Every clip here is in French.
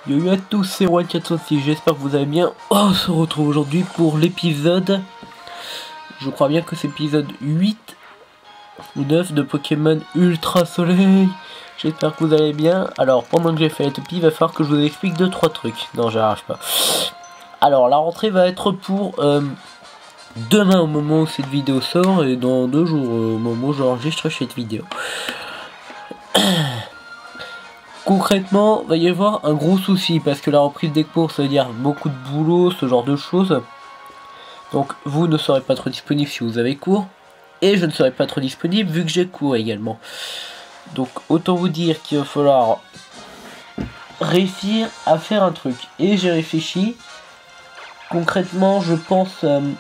Yo à tous, c'est One406, j'espère que vous allez bien. On se retrouve aujourd'hui pour l'épisode, je crois bien que c'est l'épisode 8 ou 9 de Pokémon Ultra Soleil. J'espère que vous allez bien. Alors pendant que j'ai fait la toupie, il va falloir que je vous explique 2-3 trucs. Non, j'arrive pas. Alors la rentrée va être pour demain au moment où cette vidéo sort, et dans 2 jours au moment où j'enregistre cette vidéo. Concrètement, il va y avoir un gros souci parce que la reprise des cours, ça veut dire beaucoup de boulot, ce genre de choses. Donc vous ne serez pas trop disponible si vous avez cours, et je ne serai pas trop disponible vu que j'ai cours également. Donc autant vous dire qu'il va falloir réussir à faire un truc. Et j'ai réfléchi. Concrètement, je pense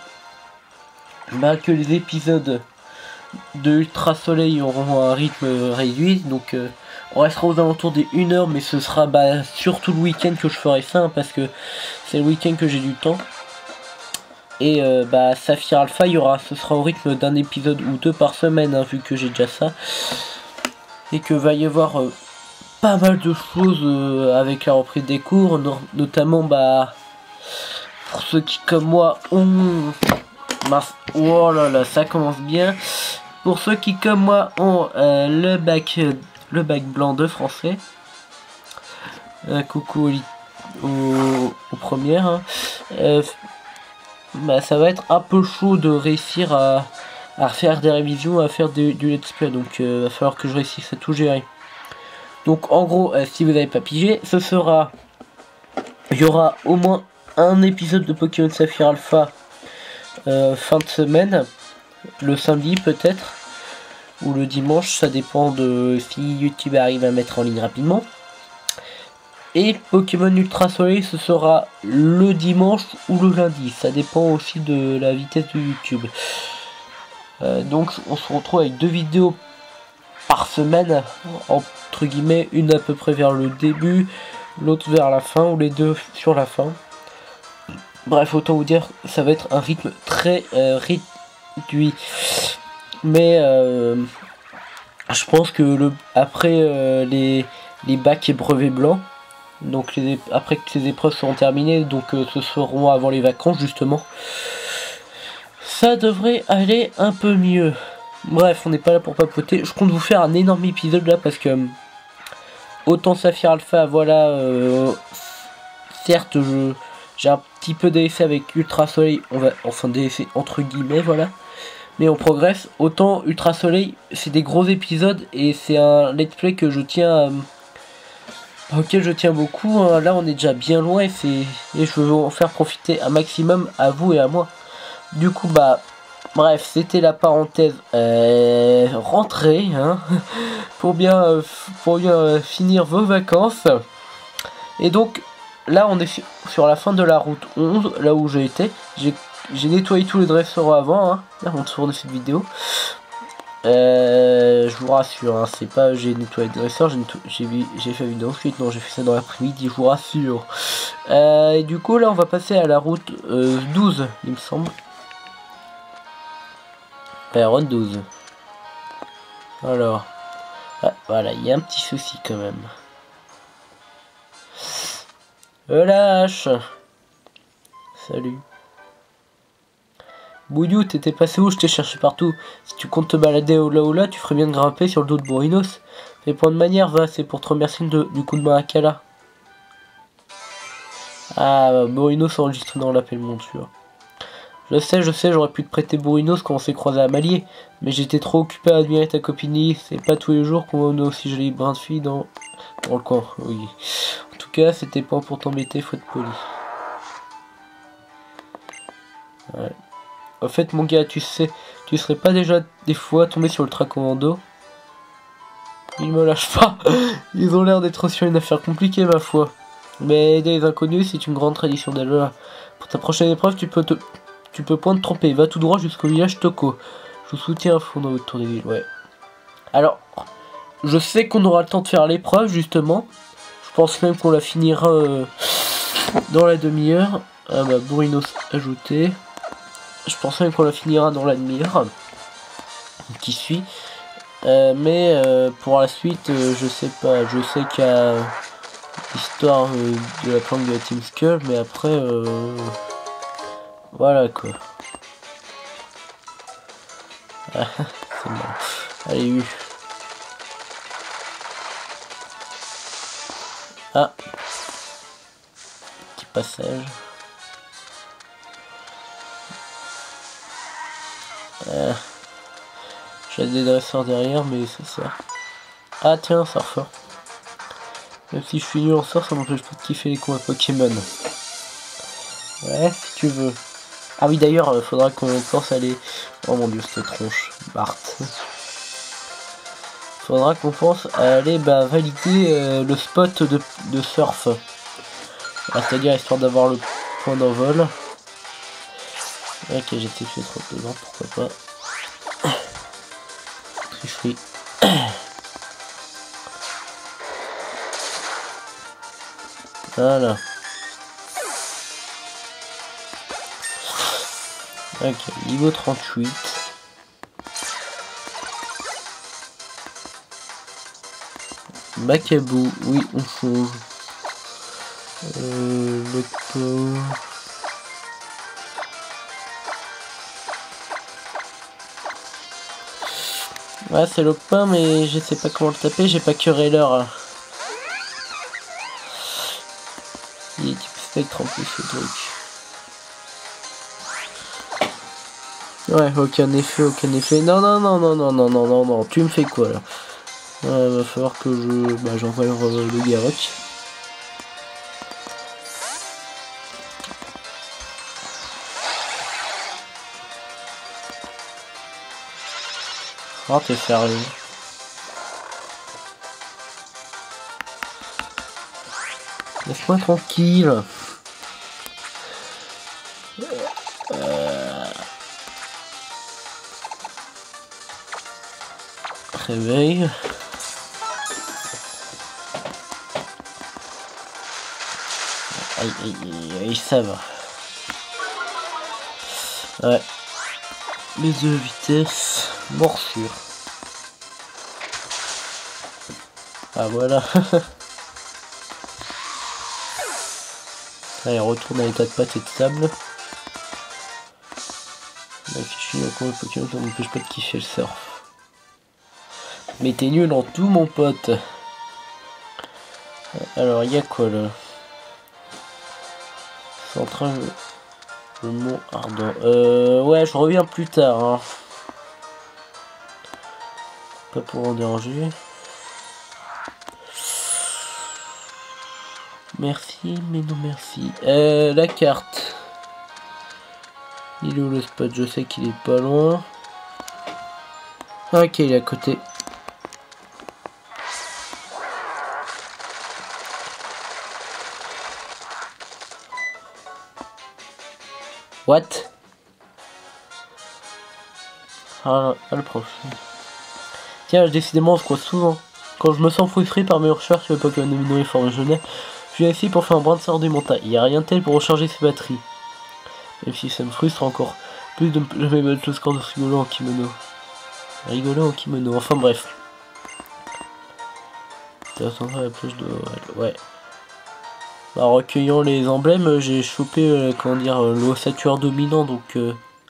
que les épisodes de Ultra Soleil auront un rythme réduit, donc on restera aux alentours des 1 heure, mais ce sera surtout le week-end que je ferai ça, hein, parce que c'est le week-end que j'ai du temps. Et Saphir Alpha, ce sera au rythme d'un épisode ou 2 par semaine, hein, vu que j'ai déjà ça. Et que va y avoir pas mal de choses avec la reprise des cours, notamment pour ceux qui comme moi ont... Oh là là, ça commence bien. Pour ceux qui comme moi ont le bac blanc de français, coucou aux premières, hein. Ça va être un peu chaud de réussir à faire des révisions, à faire du let's play, donc va falloir que je réussisse à tout gérer. Donc en gros, si vous n'avez pas pigé, il y aura au moins un épisode de Pokémon Saphir Alpha fin de semaine, le samedi peut-être, ou le dimanche, ça dépend de si YouTube arrive à mettre en ligne rapidement. Et Pokémon Ultra Soleil, ce sera le dimanche ou le lundi, ça dépend aussi de la vitesse de YouTube. Donc on se retrouve avec 2 vidéos par semaine, entre guillemets, une à peu près vers le début, l'autre vers la fin, ou les deux sur la fin. Bref, autant vous dire, ça va être un rythme très réduit. Mais je pense que après les bacs et brevets blancs, donc après que ces épreuves seront terminées, donc ce seront avant les vacances justement, ça devrait aller un peu mieux. Bref, on n'est pas là pour papoter. Je compte vous faire un énorme épisode là parce que autant Saphir Alpha, voilà, certes j'ai un petit peu d'essai avec Ultra Soleil, enfin d'essai entre guillemets, voilà, mais on progresse. Autant Ultra Soleil, c'est des gros épisodes et c'est un let's play que je tiens auquel je tiens beaucoup, hein. Là on est déjà bien loin et je veux en faire profiter un maximum à vous et à moi. Du coup bref, c'était la parenthèse rentrée, hein, pour bien finir vos vacances. Et donc là on est sur la fin de la route 11, là où j'ai été. J'ai nettoyé tous les dresseurs avant, hein, avant de tourner cette vidéo. Je vous rassure, hein, c'est pas j'ai nettoyé les dresseurs, j'ai fait une vidéo ensuite, non, j'ai fait ça dans l'après-midi, je vous rassure. Et du coup là on va passer à la route 12, il me semble. Run 12. Alors, voilà, il y a un petit souci quand même. Relâche. Salut. Bouillou, t'étais passé où? Je t'ai cherché partout. Si tu comptes te balader au là ou là, tu ferais bien de grimper sur le dos de Bourrinos. Fais point de manière, va, c'est pour te remercier du coup de main à Kala. Ah, Bourrinos enregistré dans l'appel monture. Je sais, j'aurais pu te prêter Bourrinos quand on s'est croisé à Malier, mais j'étais trop occupé à admirer ta copine. C'est pas tous les jours qu'on a aussi joli brin de fille dans le coin, oui. En tout cas, c'était pas pour t'embêter, faut être poli. Ouais. En fait, mon gars, tu sais, tu serais pas déjà des fois tombé sur le track commando? Ils me lâchent pas. Ils ont l'air d'être sur une affaire compliquée, ma foi. Mais aider les inconnus, c'est une grande tradition d'Alola. Pour ta prochaine épreuve, tu peux point te tromper. Va tout droit jusqu'au village Toko. Je vous soutiens à fond dans votre tour des villes, ouais. Alors, je sais qu'on aura le temps de faire l'épreuve, justement. Je pense même qu'on la finira dans la demi-heure. Ah bah, Bourrinos ajouté. Je pense même qu'on la finira dans la demi-heure qui suit. Mais pour la suite, je sais pas. Je sais qu'il y a Histoire de la planque de la Team Skull, mais après, voilà quoi. Ah, c'est marrant. Allez, oui. Ah, petit passage. J'ai des dresseurs derrière, mais ça sert. Ah tiens, surfeur. Même si je suis nul en surf, ça m'empêche pas de kiffer les combats Pokémon. Ouais, si tu veux. Ah oui, d'ailleurs, faudra qu'on pense à aller... Oh mon dieu, cette tronche. Bart. Faudra qu'on pense à aller valider le spot de surf. C'est-à-dire histoire d'avoir le point d'envol. Ok, j'ai fait trop devant, pourquoi pas. Tricherie. Voilà. Ok, niveau 38. Macabou, oui, on change. Le pot. Ouais, c'est le pain, mais je sais pas comment le taper, j'ai pas curé l'heure. Il est type spectre en plus, ce truc. Ouais, aucun effet, aucun effet. Non, non, non, non, non, non, non, non, non, tu me fais quoi là? Va falloir que j'envoie le Garrock. Oh, t'es sérieux? Laisse-moi tranquille. Réveil. Aïe, aïe, aïe, ça va. Ouais. Les deux vitesses. Morsure. Ah voilà. Allez, retourne à l'état de pâte et de sable. La fichu encore le Pokémon, ça m'empêche pas de kiffer le surf. Mais t'es nul en tout, mon pote. Alors, il y a quoi là? Central, le mont ardent. Ouais, je reviens plus tard. Hein. Pas pour en déranger. Merci, mais non merci. La carte. Il est où le spot? Je sais qu'il est pas loin. Ok, il est à côté. What? Ah, le prof. Tiens, décidément, on se croise souvent. Quand je me sens frustré par mes recherches sur les Pokémon dominants et formes jeunesse, je viens ici pour faire un brin de sort des montagnes. Il n'y a rien de tel pour recharger ses batteries. Même si ça me frustre encore plus de ne jamais battre le score de rigolo en kimono. Rigolo en kimono, enfin bref. T'as attendu à la plage de... Ouais. Bah, en recueillant les emblèmes, j'ai chopé, comment dire, l'ossature dominant, donc...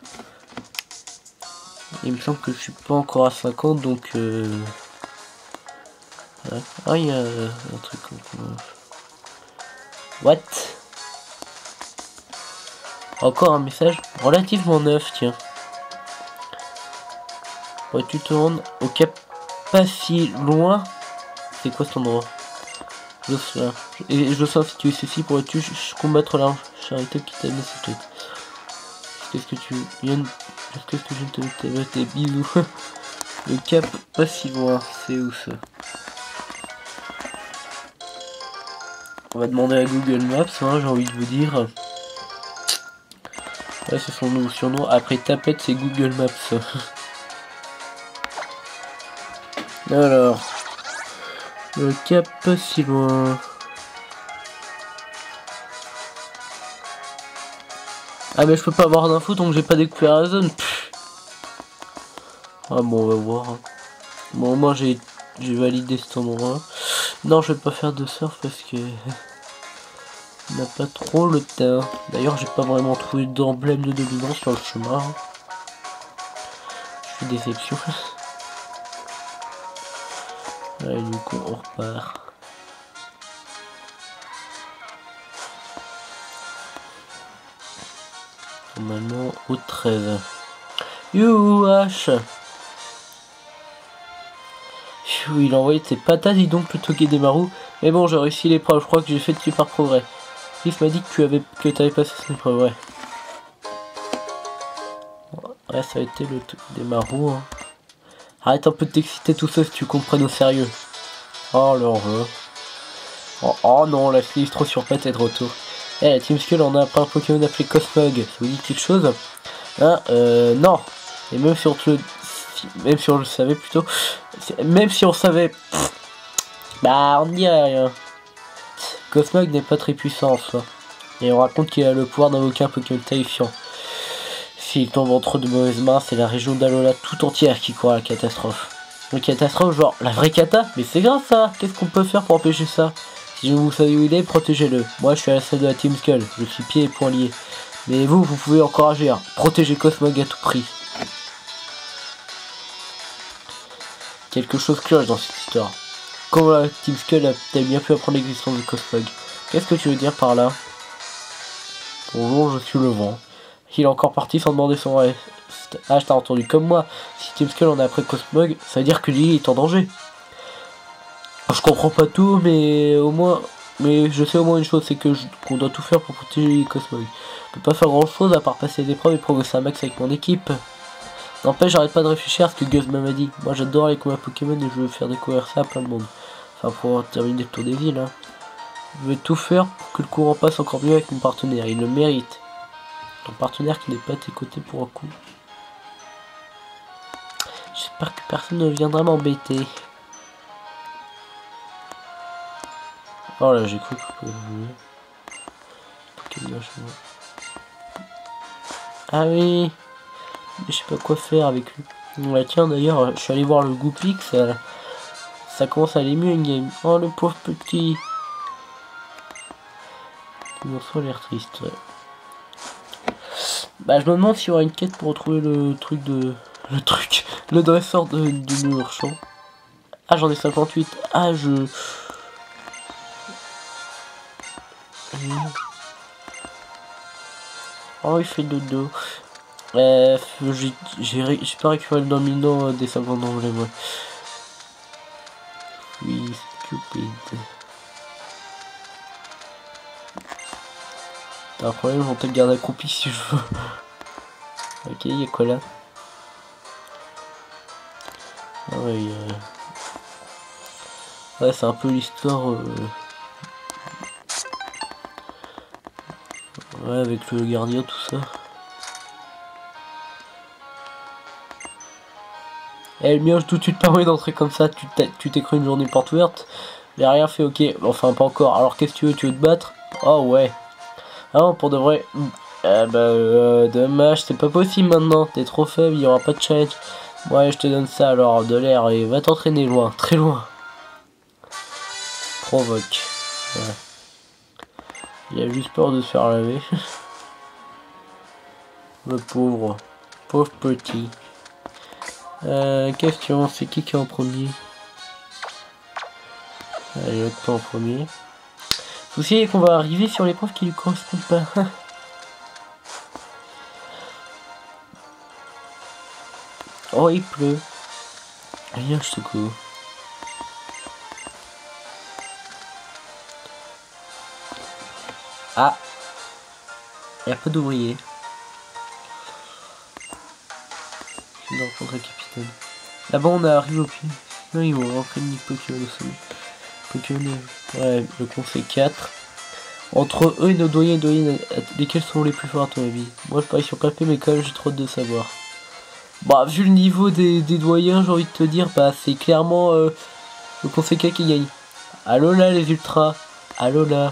il me semble que je suis pas encore à 50, donc... Ouais. Ah, il y a un truc... What? Encore un message relativement neuf, tiens. Ouais, tu te rends au cap pas si loin. C'est quoi cet endroit? Et je le sens si tu es ceci, pourrais-tu combattre la charité qui t'a mis cette tête? Qu'est-ce que tu viens de... Qu'est-ce que je viens de te mettre des bisous? Le cap pas si loin, c'est où ça? On va demander à Google Maps, hein, j'ai envie de vous dire. Ouais, c'est son nouveau surnom. Après Tapette, c'est Google Maps. Alors, le cap pas si loin. Ah mais je peux pas avoir d'infos donc j'ai pas découvert la zone. Pff. Ah bon, on va voir. Bon, moi j'ai validé cet endroit. Non, je vais pas faire de surf parce que on n'a pas trop le temps. D'ailleurs, j'ai pas vraiment trouvé d'emblème de dominance sur le chemin. Je suis déception. Allez, du coup, on repart. Normalement, au 13. Youhash. Il a envoyé ses patates, dis donc, plutôt qu'Edemaru. Mais bon, j'ai réussi l'épreuve. Je crois que j'ai fait de super progrès. Chris m'a dit que tu avais passé cette épreuve, ouais. Ouais, ça a été le truc des marous. Hein. Arrête un peu de t'exciter tout ça si tu comprennes au sérieux. Oh l'heureux. Oh non, la fille est trop sur patte et de retour. Eh, Team Skull, on a appris un Pokémon appelé Cosmog. Ça vous dit quelque chose? Hein, non. Et même si on te le... Même si on le savait plutôt... Même si on savait... Bah, on ne dirait rien. Cosmog n'est pas très puissant en soi. Et on raconte qu'il a le pouvoir d'invoquer un Pokémon terrifiant. S'il tombe entre de mauvaises mains, c'est la région d'Alola tout entière qui court à la catastrophe. Une catastrophe, genre la vraie cata? Mais c'est grave ça! Qu'est-ce qu'on peut faire pour empêcher ça? Si vous savez où il est, protégez-le. Moi je suis à la salle de la Team Skull, je suis pieds et poings liés. Mais vous pouvez encore agir. Protégez Cosmog à tout prix. Quelque chose cloche dans cette histoire. Comment la Team Skull a-t-elle bien pu apprendre l'existence de Cosmog? Qu'est-ce que tu veux dire par là? Bonjour, je suis le vent. Il est encore parti sans demander son reste. Ah, je t'ai entendu comme moi. Si Team Skull en a après Cosmog, ça veut dire que l'île est en danger. Je comprends pas tout, mais au moins... Mais je sais au moins une chose, c'est que qu'on doit tout faire pour protéger Cosmog. Je peux pas faire grand chose à part passer des épreuves et progresser un max avec mon équipe. N'empêche, j'arrête pas de réfléchir à ce que Guzman m'a dit. Moi j'adore les combats Pokémon et je veux faire découvrir ça à plein de monde. Enfin, pour terminer le tour des villes. Hein. Je veux tout faire pour que le courant passe encore mieux avec mon partenaire. Il le mérite. Ton partenaire qui n'est pas à tes côtés pour un coup. J'espère que personne ne viendra m'embêter. Oh là, j'ai cru que je pouvais jouer. Ah oui. Mais je sais pas quoi faire avec lui. Ouais, tiens, d'ailleurs, je suis allé voir le Goupix. Ça commence à aller mieux une game. Oh, le pauvre petit. Il m'en soit l'air triste. Ouais. Bah, je me demande s'il y aura une quête pour retrouver le truc de... Le dresseur de Murchon. Ah, j'en ai 58. Ah, Oh, il fait dodo. J'ai pas récupéré le dominant des 50 d'anglais, moi. Oui, stupide. T'as un problème, on te garde accroupi si je veux. Ok, y'a quoi là? Ah ouais, ouais, c'est un peu l'histoire... Ouais, avec le gardien, tout ça. Eh, le mien, tout de suite permet d'entrer comme ça. Tu t'es cru une journée porte ouverte. J'ai rien fait, ok. Enfin, pas encore. Alors, qu'est-ce que tu veux te battre? Oh, ouais. Ah non, pour de vrai. Dommage, c'est pas possible maintenant. T'es trop faible, il y aura pas de challenge. Ouais, je te donne ça alors, de l'air, et va t'entraîner loin, très loin. Provoque. Ouais. Il a juste peur de se faire laver. Le pauvre. Pauvre petit. Question, c'est qui est en premier? Allez, l'autre pas en premier. Le souci est qu'on va arriver sur l'épreuve qui lui correspond pas. Oh, il pleut. Rien, je secoue. Ah, il y a pas d'ouvriers. Je vais rencontrer le capitaine. Là-bas, on arrive au pied. Non, ils vont rentrer une Pokémon au sommet. Pokémon, ouais, le conseil 4. Entre eux et nos doyens et doyennes, lesquels sont les plus forts à ton avis? Moi, je parie sur papier, mais quand même, j'ai trop hâte de savoir. Bah, vu le niveau des doyens, j'ai envie de te dire, bah, c'est clairement le conseil 4 qui gagne. Allo là, les ultras. Allo là.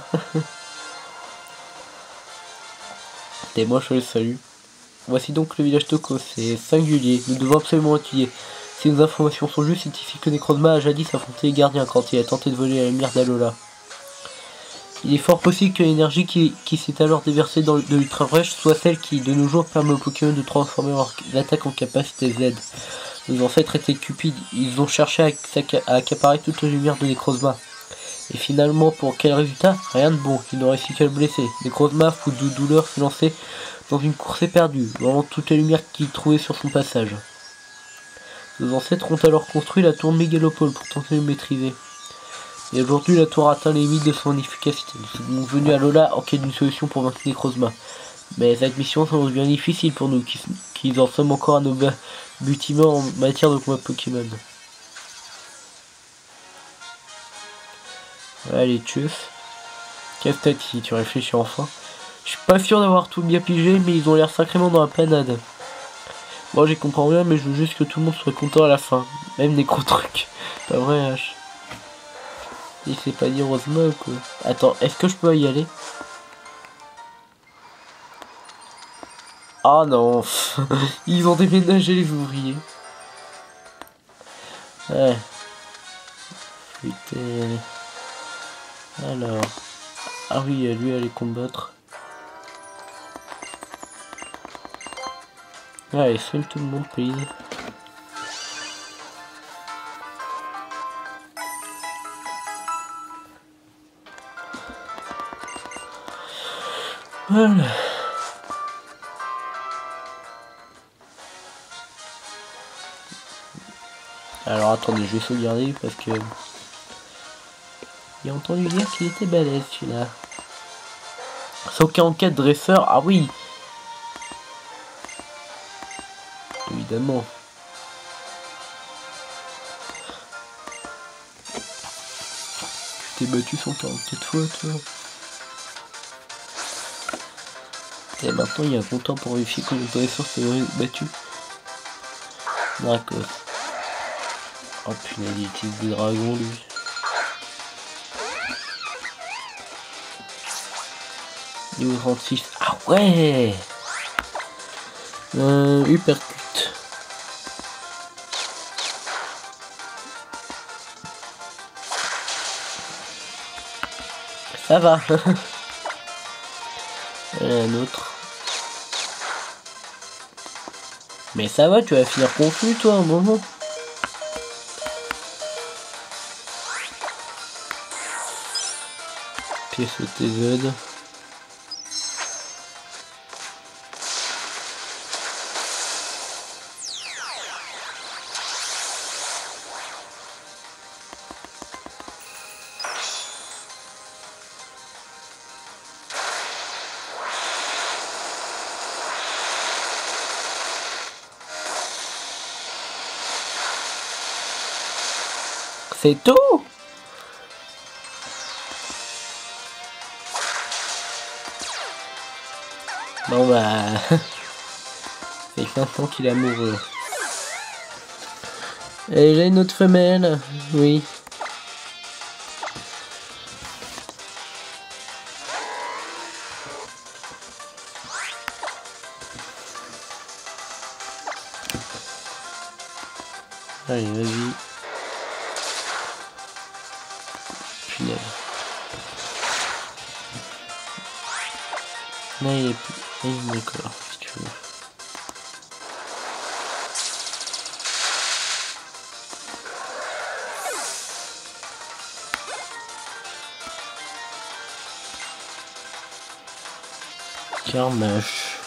Et moi, je les salue. Voici donc le village Toko, c'est singulier, nous devons absolument étudier. Si nos informations sont justes, c'est ici que Necrozma a jadis affronté les gardiens quand il a tenté de voler la lumière d'Alola. Il est fort possible que l'énergie qui s'est alors déversée dans de l'Ultra Brèche soit celle qui, de nos jours, permet aux Pokémon de transformer leurs attaques en capacité Z. Nos ancêtres étaient cupides, ils ont cherché à accaparer toute la lumière de Necrozma. Et finalement, pour quel résultat? Rien de bon, il n'aurait su qu'à le blesser. Necrozma, fou de douleur, s'est lancé dans une course éperdue, volant toute la lumière qu'il trouvait sur son passage. Nos ancêtres ont alors construit la tour Mégalopole pour tenter de le maîtriser. Et aujourd'hui, la tour atteint les limites de son efficacité. Nous sommes venus à Lola en quête d'une solution pour vaincre Necrozma. Mais cette mission semble bien difficile pour nous, qui en sommes encore à nos butiments en matière de combat Pokémon. Voilà les tchufs. Qu'est-ce que si tu réfléchis enfin? Je suis pas sûr d'avoir tout bien pigé, mais ils ont l'air sacrément dans la panade. Moi j'y comprends rien, mais je veux juste que tout le monde soit content à la fin. Même Necrotruc. Pas vrai, H. Il s'est pas dit heureusement quoi. Attends, est-ce que je peux y aller? Ah non. Ils ont déménagé les ouvriers. Ouais. Putain. Alors. Ah oui, lui aller combattre. Allez, soigne tout le monde, please. Voilà. Alors attendez, je vais sauvegarder parce que il a entendu dire qu'il était balèze celui-là. 144 dresseurs, ah oui. Évidemment. Tu t'es battu 144 fois toi. Et maintenant il y a un compteur pour vérifier combien de dresseurs s'est battu. D'accord. Oh punaise, il utilise des dragons lui. Niveau 36. Ah ouais. Hypercute. Ça va. Un autre. Mais ça va, tu vas finir confus toi un moment. Pièce TZ. C'est tout. Bon bah... c'est 5 ans qu'il est amoureux. Et j'ai une autre femelle. Oui. Allez, vas-y. Punaise. Là, il est plus... D'accord, si tu veux. Carmache.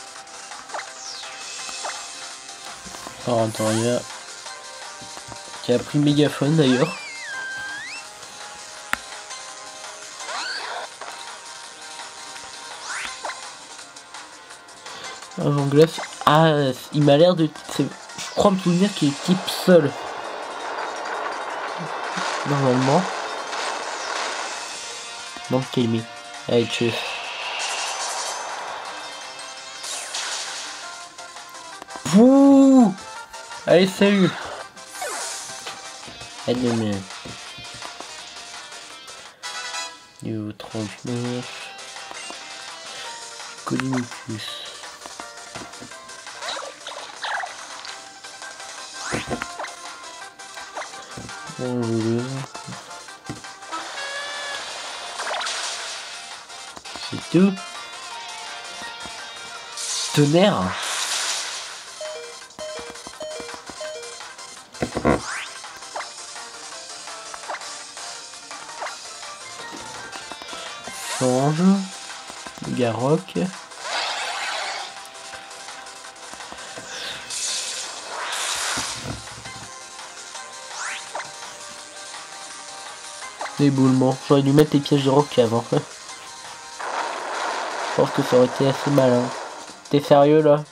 Parantoria. Qui a pris mégaphone d'ailleurs. Avant glace. Ah, il m'a l'air de... Je crois me souvenir qu'il est type seul. Normalement. Non, calme. Allez, chef. Wouh! Allez, salut! À demain. Niveau 39. Colinicus. C'est tout. Tonnerre. Change. Garrock. L'éboulement. J'aurais dû mettre les pièges de rock avant. Je pense que ça aurait été assez malin. T'es sérieux là?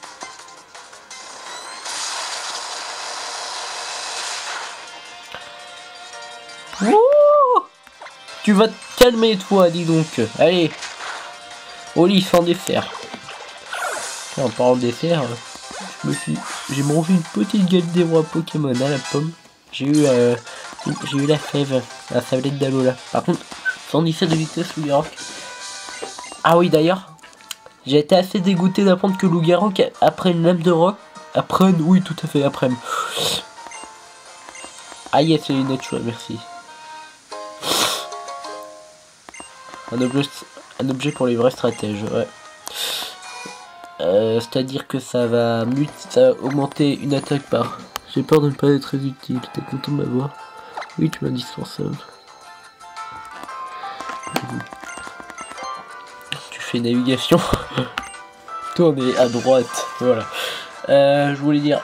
Wouh! Tu vas te calmer toi, dis donc. Allez. Au lit sans dessert. En parlant de dessert, j'ai mangé une petite galette des rois Pokémon à la pomme. J'ai eu la fève, la sablette d'Alola. Par contre, 117 de vitesse Loup-Garou. Ah oui d'ailleurs, j'ai été assez dégoûté d'apprendre que Loup-Garou après une lame de rock, oui tout à fait après. Ah yes, c'est une lunettes, merci. Un objet pour les vrais stratèges, ouais. C'est-à-dire que ça va augmenter une attaque par. J'ai peur de ne pas être très utile. T'es content de m'avoir? Oui, tu m'as indispensable. Tu fais navigation. Tournez à droite. Voilà. Je voulais dire.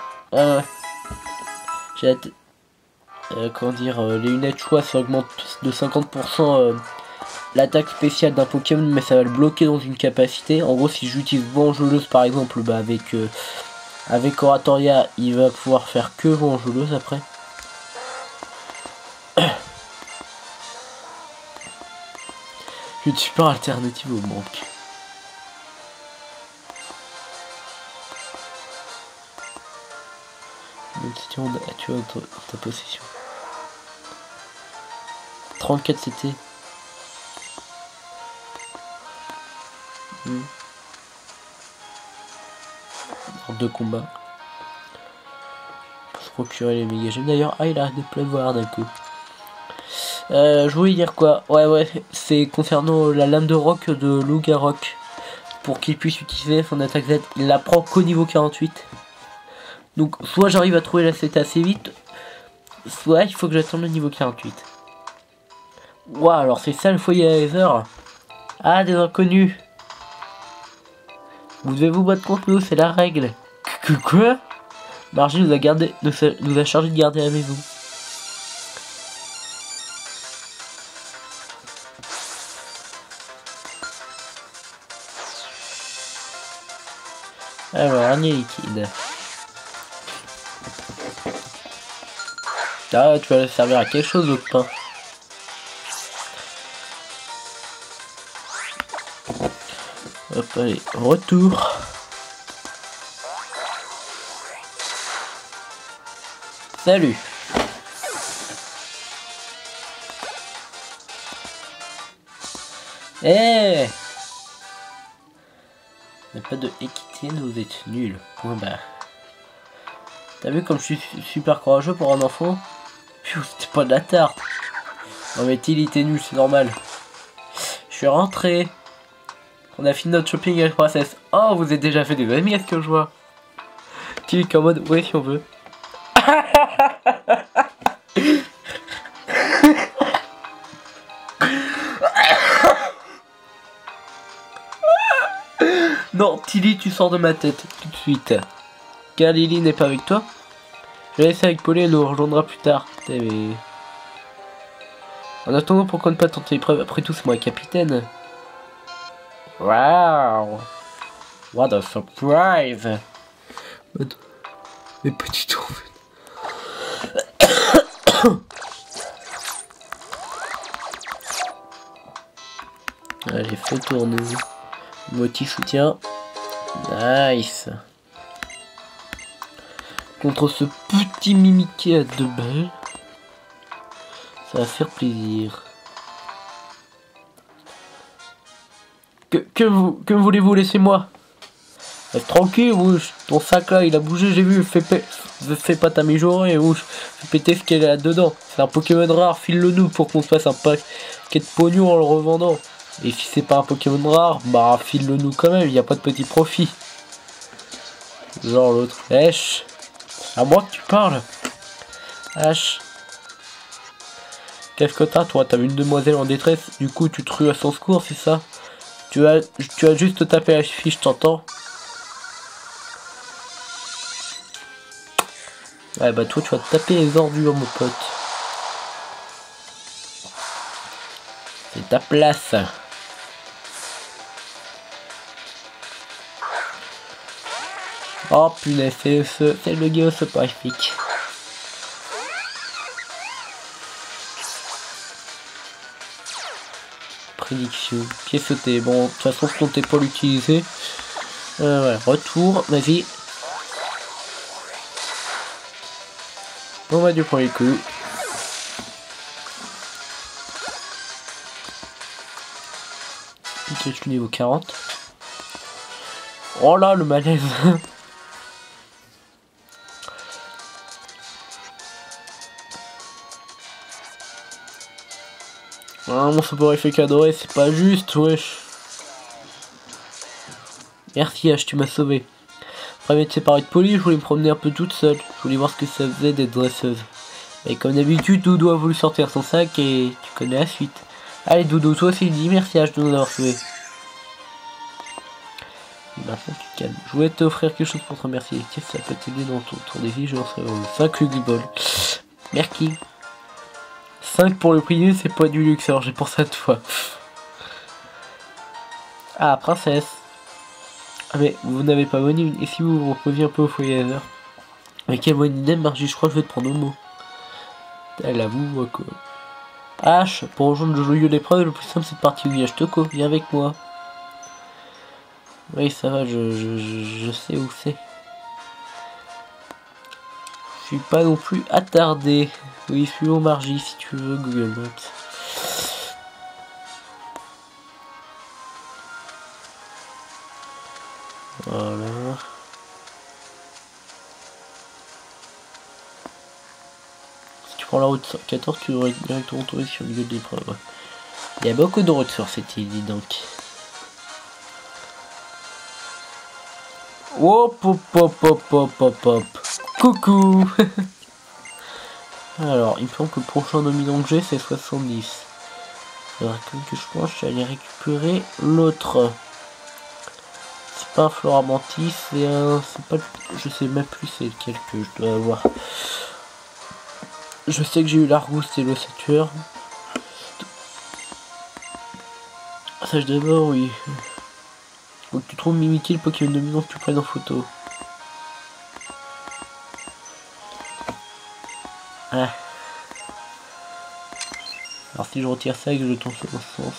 Comment dire, les lunettes choix, ça augmente de 50% l'attaque spéciale d'un Pokémon, mais ça va le bloquer dans une capacité. En gros, si j'utilise Vengeuse par exemple, bah avec Oratoria, il va pouvoir faire que Vengeuse après. Une super alternative au manque. Même si tu as ta possession. 34 CT. De combat. Pour se procurer les méga gemmes. D'ailleurs, ah, il a des plaidoirs d'un coup. Je voulais dire quoi? Ouais, c'est concernant la lame de rock de Loup-Garou. Pour qu'il puisse utiliser son attaque Z, il la prend qu'au niveau 48. Donc, soit j'arrive à trouver la CT assez vite, soit il faut que j'attende le niveau 48. Ouah, alors c'est ça le foyer à Heather. Ah, des inconnus. Vous devez vous battre contre nous, c'est la règle. Quoi? Margie nous a chargé de garder la maison. Alors, araignée liquide. Ah, tu vas servir à quelque chose, le pain. Hop, allez, retour. Salut. Eh, il n'y a pas de équité, vous êtes nuls. Point barre. T'as vu comme je suis super courageux pour un enfant? C'était pas de la tarte. Non mais Tilly, t'es nul, c'est normal. Je suis rentré. On a fini notre shopping avec Princesse. Oh, vous êtes déjà fait des amis, est-ce que je vois? Tilly en mode, ouais, si on veut. Non, Tilly, tu sors de ma tête, tout de suite. Car Lily n'est pas avec toi. Je vais laisser avec Pauline et nous rejoindra plus tard. Mais... En attendant, pourquoi ne pas tenter l'épreuve? Après tout, c'est moi le capitaine. Wow! What a surprise! Mais petit tour. Allez, fais tourner. Motif soutien. Nice. Contre ce petit Mimiké à 2 balles. Ça va faire plaisir. Que voulez-vous? Laissez-moi. Reste tranquille, wesh. Ton sac là, il a bougé, j'ai vu. Fais pas ta mijaurée, wesh. Fais péter ce qu'il y a là-dedans. C'est un Pokémon rare, file-le nous pour qu'on se fasse un paquet de pognon en le revendant. Et si c'est pas un Pokémon rare, bah file-le nous quand même, il n'y a pas de petit profit. Genre l'autre. Wesh. À moi que tu parles. H. Qu'est-ce que t'as, toi? T'as vu une demoiselle en détresse, du coup tu te rues à son secours, c'est ça? Tu as juste tapé la fiche, t'entends? Ouais bah toi tu vas te taper les ordures mon pote. C'est ta place. Oh punaise, c'est le gars parifique. Prédiction. Pied sauté. Bon, de toute façon, je comptais pas l'utiliser. Voilà, retour, vas-y. On va du premier coup. Pikachu niveau 40. Oh là, le malaise. Ah, mon soporifique adoré, c'est pas juste, wesh. Merci H, tu m'as sauvé. Après m'être séparé de Polly, je voulais me promener un peu toute seule. Je voulais voir ce que ça faisait d'être dresseuse. Et comme d'habitude, Doudou a voulu sortir son sac et tu connais la suite. Allez Doudou, toi aussi dis merci H de nous avoir sauvé. Maintenant tu te calmes. Je voulais t'offrir quelque chose pour te remercier. Qu'est-ce que ça peut t'aider dans ton tour des vies? Je serai 5 Ugly Ball. Merci. 5 pour le prix, c'est pas du luxe, alors j'ai pensé à toi. Ah, princesse. Ah mais vous n'avez pas bonne. Et si vous vous reposiez un peu au foyer hasard? Mais quelle bonne idée Margie, je crois que je vais te prendre au mot. Elle avoue quoi. H, pour rejoindre le joyeux l'épreuve, le plus simple c'est de partir au village Toko, viens avec moi. Oui ça va, je sais où c'est. Je suis pas non plus attardé. Oui, je suis au Margie si tu veux, Google Maps. Voilà. Si tu prends la route 14, tu aurais directement trouvé sur le lieu de l'épreuve. Il y a beaucoup de routes sur cette île, dis donc. Hop hop hop hop hop hop hop. Coucou. Alors, il me semble que le prochain nominant que j'ai c'est 70. Alors, comme que je pense, je vais aller récupérer l'autre. C'est pas un Floramantis, c'est un... c'est pas... Je sais même plus c'est lequel que je dois avoir. Je sais que j'ai eu l'Argouste et le Saturne. Ça je d'abord, oui. Faut que tu trouves Mimikyu, le Pokémon dominant que tu prennes en photo. Ah. Alors si je retire ça et que je tombe sur le sens.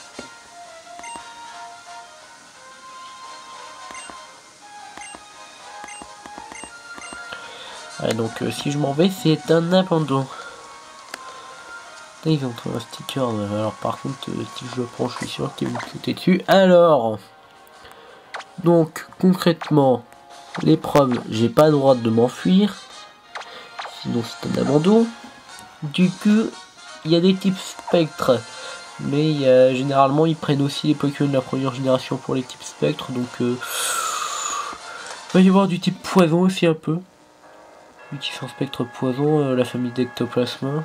Ouais, donc si je m'en vais, c'est un abandon. Là, ils ont trouvé un sticker. Alors par contre, si je le prends, je suis sûr qu'ils vont me sauter dessus. Alors, donc concrètement, l'épreuve, j'ai pas le droit de m'enfuir. Sinon c'est un abandon. Du coup, il y a des types spectres. Mais généralement, ils prennent aussi les Pokémon de la première génération pour les types spectres. Donc, il va y avoir du type poison aussi un peu. Utilise un spectre poison, la famille d'Ectoplasma.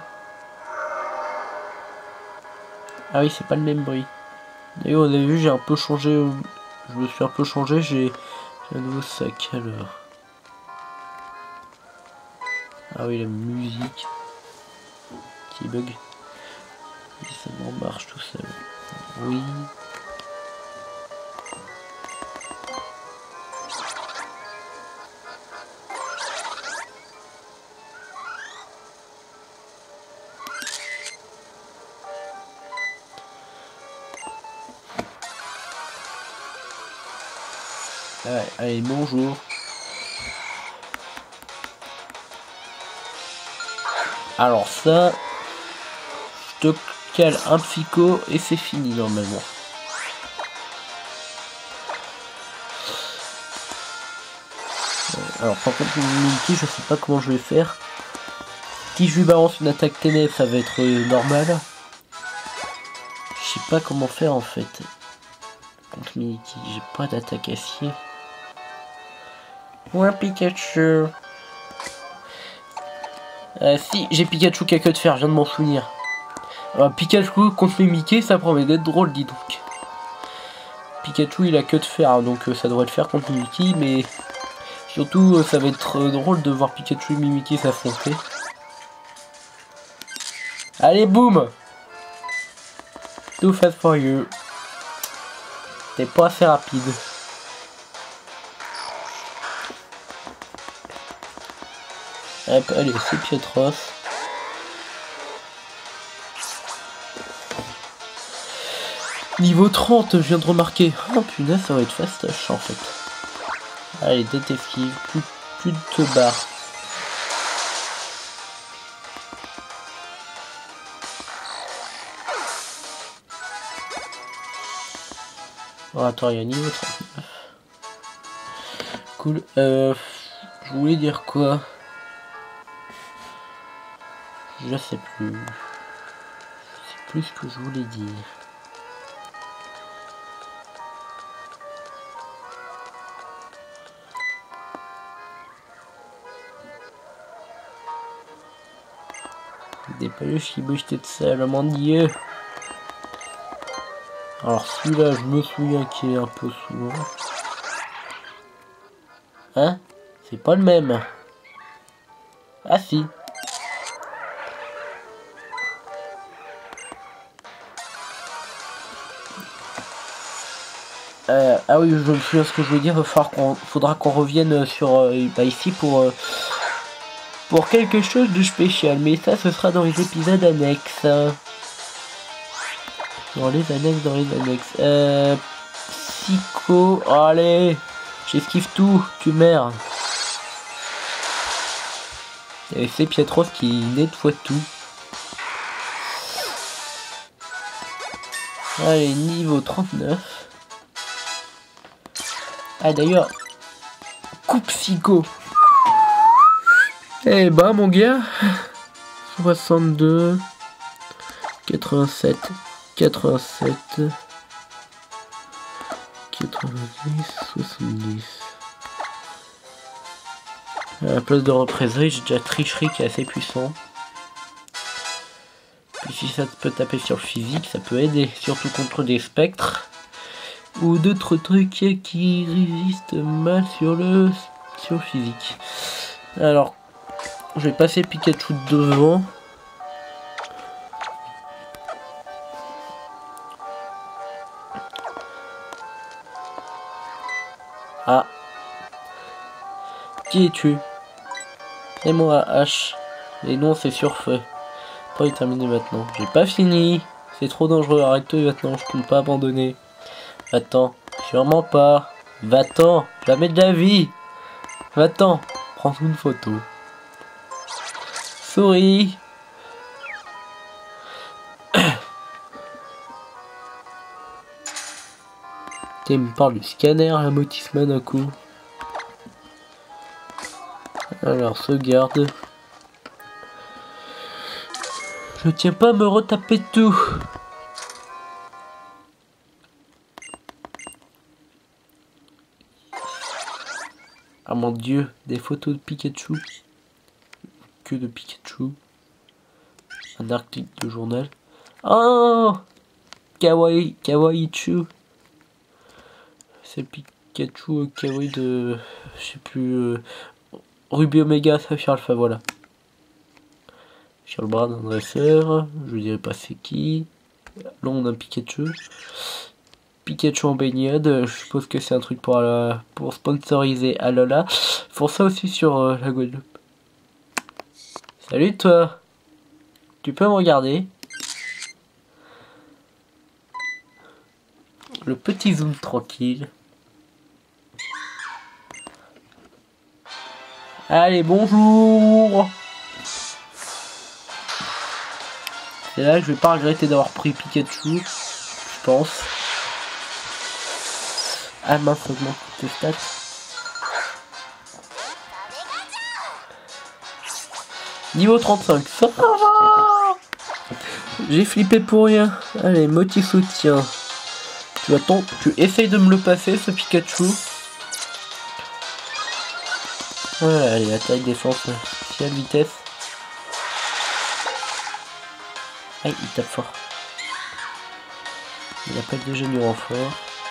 Ah oui, c'est pas le même bruit. D'ailleurs, vous avez vu, j'ai un peu changé. Je me suis un peu changé, j'ai un nouveau sac alors. Ah oui, la musique qui bug. Et ça m'en marche tout seul. Oui. Ouais, allez, bonjour. Alors ça, je te cale un psycho et c'est fini normalement. Alors par contre Mimikyu, je sais pas comment je vais faire. Si je lui balance une attaque ténèbres, ça va être normal. Je sais pas comment faire en fait. Contre Mimikyu, j'ai pas d'attaque acier. Ouais, Pikachu. Si, j'ai Pikachu qui a que de faire, je viens de m'en souvenir. Pikachu contre Mimikyu, ça promet d'être drôle, dis donc. Pikachu, il a que de faire, donc ça devrait le faire contre Mimikyu, mais surtout, ça va être drôle de voir Pikachu et Mimikyu s'affronter. Allez, boum! Too fast for you. T'es pas assez rapide. Hop, allez, c'est Pietros. Niveau 30, je viens de remarquer. Oh punaise, ça va être fastoche en fait. Allez, détective, plus de te barre. Oh, attends, il y a niveau 39. Cool. Je voulais dire quoi? Je sais plus. Je sais plus ce que je voulais dire. Des peluches qui bougent toutes seules, mon dieu. Alors celui-là, je me souviens qu'il est un peu souvent. Hein? C'est pas le même. Ah si. Ah oui, je me souviens ce que je veux dire. Faudra qu'on revienne sur ici pour quelque chose de spécial. Mais ça, ce sera dans les épisodes annexes. Dans les annexes. Psycho. Allez. J'esquive tout. Tu meurs. Et c'est Pietros qui nettoie tout. Allez, niveau 39. Ah d'ailleurs, coupe Psycho. Eh ben mon gars, 62, 87, 87, 90, 70. À la place de représailles, j'ai déjà tricherie qui est assez puissant. Puis si ça peut taper sur le physique, ça peut aider, surtout contre des spectres. Ou d'autres trucs qui résistent mal sur le physique. Alors, je vais passer Pikachu devant. Ah. Qui es-tu? Et moi H. Et non, c'est sur feu. Pas y terminer maintenant. J'ai pas fini. C'est trop dangereux. Arrête-toi maintenant. Je peux pas abandonner. Va-t'en, sûrement pas. Va-t'en, jamais de la vie. Va-t'en, prends une photo. Souris. Il me parle du scanner, la motisman d'un coup. Alors, sauvegarde. Je tiens pas à me retaper tout. Ah mon dieu, des photos de Pikachu. Que de Pikachu. Un article de journal. Oh, Kawaii-chu. C'est Pikachu Kawaii de... Je sais plus... Ruby Omega Saphir Alpha, voilà. Sur le bras d'un dresseur. Je dirais pas c'est qui. Là on a Pikachu. Pikachu en baignade, je suppose que c'est un truc pour sponsoriser Alola. Pour ça aussi sur la Guadeloupe. Salut toi. Tu peux me regarder? Le petit zoom tranquille. Allez, bonjour. Et là, je vais pas regretter d'avoir pris Pikachu, je pense. Ah mince, augmente tes stats. Niveau 35, ça va. J'ai flippé pour rien. Allez, motif soutien. Tu attends, tu essayes de me le passer ce Pikachu. Voilà, allez, attaque, défense, spéciale, vitesse. Aïe, il tape fort. Il appelle déjà du renfort.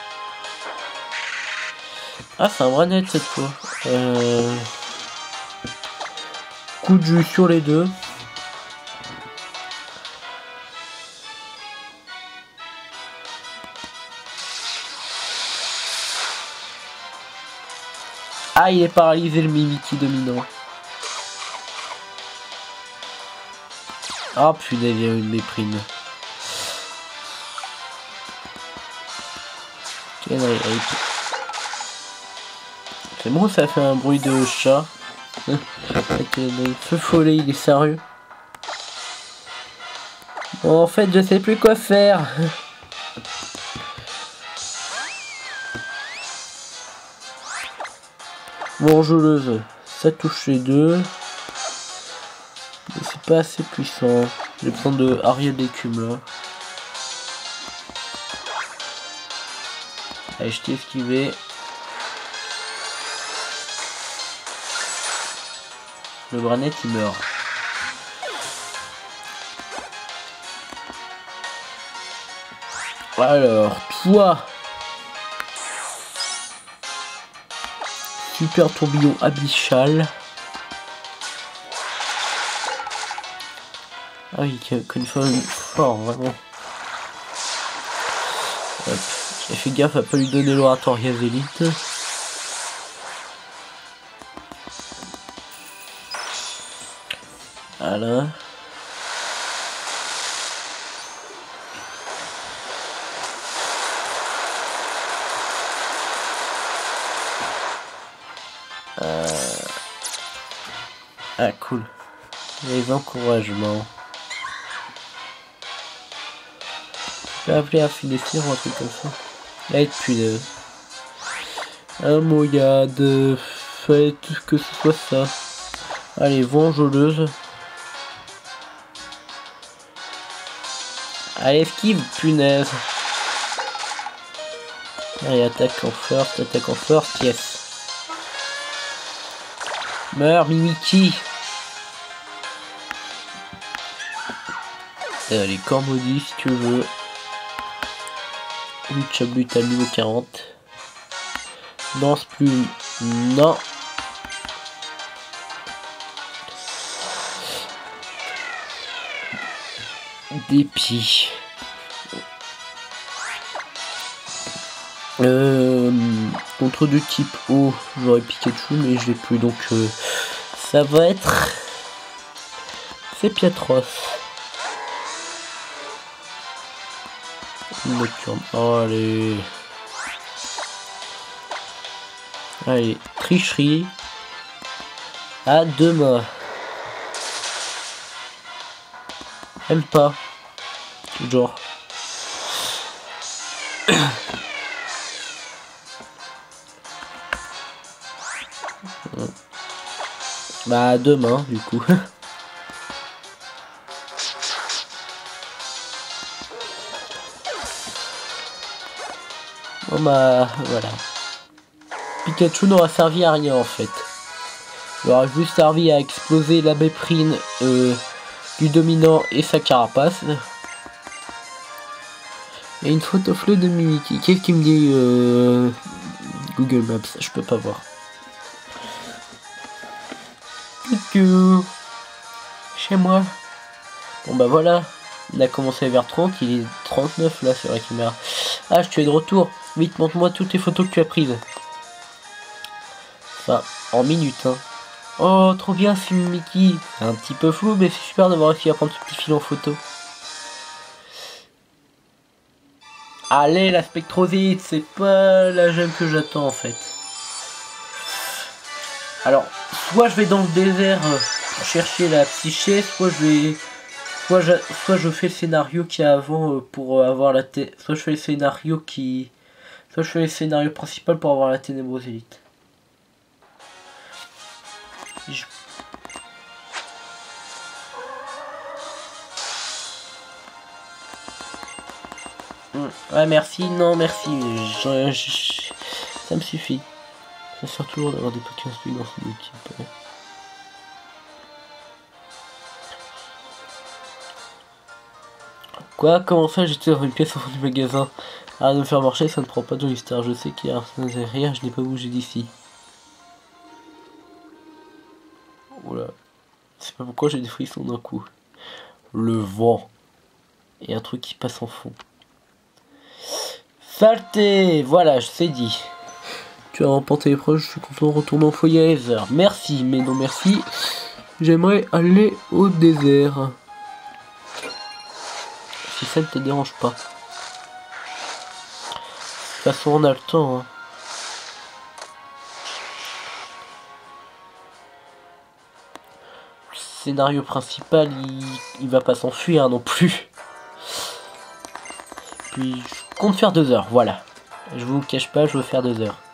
Ah, c'est un bras net cette fois. Coup de jus sur les deux. Ah, il est paralysé le Mimikyu dominant. Ah, putain, il y a une méprine. C'est bon, ça fait un bruit de chat. Avec le feu follet, il est sérieux. Bon, en fait, je sais plus quoi faire. Bonjoleuse, ça touche les deux. Mais c'est pas assez puissant. J'ai besoin de Ariel d'écume là. Allez, je t'ai esquivé. Le Branet il meurt. Alors, toi. Super tourbillon abyssal. Ah oui, qu'une fois fort, vraiment. Hop. J'ai fait gaffe à pas lui donner l'oratoire élite. Voilà. Ah cool. Les encouragements. Je vais appeler un finessir ou un truc comme ça. Là, être punaise. Un moyade. Fallait que ce soit ça. Allez, vengeuse. Allez, esquive, punaise. Allez, attaque en first, yes. Meurs, Mimikyu. Allez, corps maudit si tu veux. Chabut à niveau 40. Danse plume. Non. Dépit. Contre du type eau, j'aurais Pikachu, mais je l'ai plus, donc ça va être... C'est Piatros. Nocturne. Allez. Allez, tricherie. À demain. Aime pas. Genre. Bah demain du coup. Bon bah voilà. Pikachu n'aura servi à rien en fait. Il aura juste servi à exploser la méprine du dominant et sa carapace. Et une photo flotte de Mimikyu. Qu'est-ce qu'il me dit Google Maps? Je peux pas voir. Pikachu. Chez moi. Bon bah voilà. On a commencé vers 30. Il est 39 là sur la caméra. Ah, tu es de retour. Vite, montre-moi toutes les photos que tu as prises. Enfin, en minutes, hein. Oh, trop bien ce Mimikyu. C'est un petit peu flou, mais c'est super d'avoir réussi à prendre ce petit fil en photo. Allez, la spectrosite, c'est pas la gemme que j'attends en fait. Alors, soit je vais dans le désert pour chercher la psyché, soit je vais... Soit je fais le scénario qu'il y a avant pour avoir la soit je fais le scénario qui... Soit je fais le scénario principal pour avoir la ténébreuse élite. Ouais, merci, non, merci. Ça me suffit. Ça sert toujours d'avoir des Pokémon dans son équipe. Ouais. Quoi? Comment ça? J'étais dans une pièce au fond du magasin. Arrête de me faire marcher, ça ne prend pas de Joystar. Je sais qu'il y a un derrière, je n'ai pas bougé d'ici. Oula. Je sais pas pourquoi j'ai des frissons d'un coup. Le vent. Et un truc qui passe en fond. Saleté! Voilà, je sais dit. Tu as remporté l'épreuve, je suis content de retourner au foyer à Heather. Merci, mais non merci. J'aimerais aller au désert. Si ça ne te dérange pas. De toute façon, on a le temps. Hein. Le scénario principal, il va pas s'enfuir non plus. Puis, je compte faire 2 heures, voilà. Je vous cache pas, je veux faire 2 heures.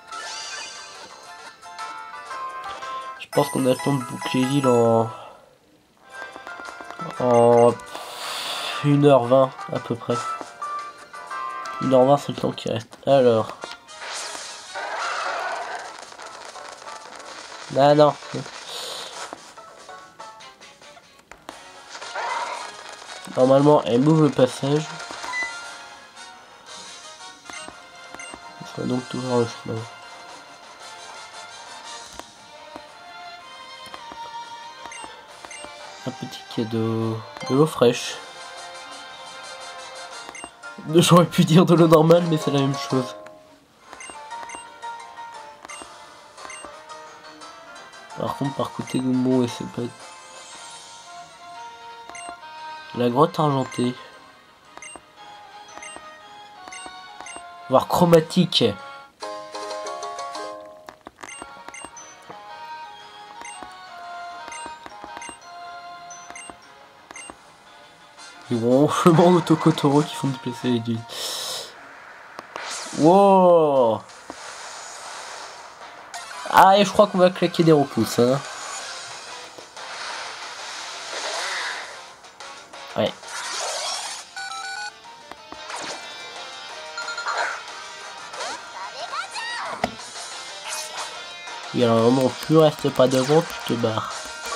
Je pense qu'on a le temps de boucler l'île en 1h20 à peu près. 1h20 c'est le temps qui reste. Alors. Ah non. Normalement elle m'ouvre le passage. Il faut donc ouvrir le chemin. Un petit cadeau. De l'eau fraîche. J'aurais pu dire de l'eau normale, mais c'est la même chose. Par contre, par côté Gumbo, et c'est pas... La grotte argentée. Voire chromatique. Et bon, le monde de Tokotoro qui font déplacer les dunes. Wow! Ah, et je crois qu'on va claquer des repousses, hein. Ouais. Et alors, vraiment, plus reste pas devant, tu te barres.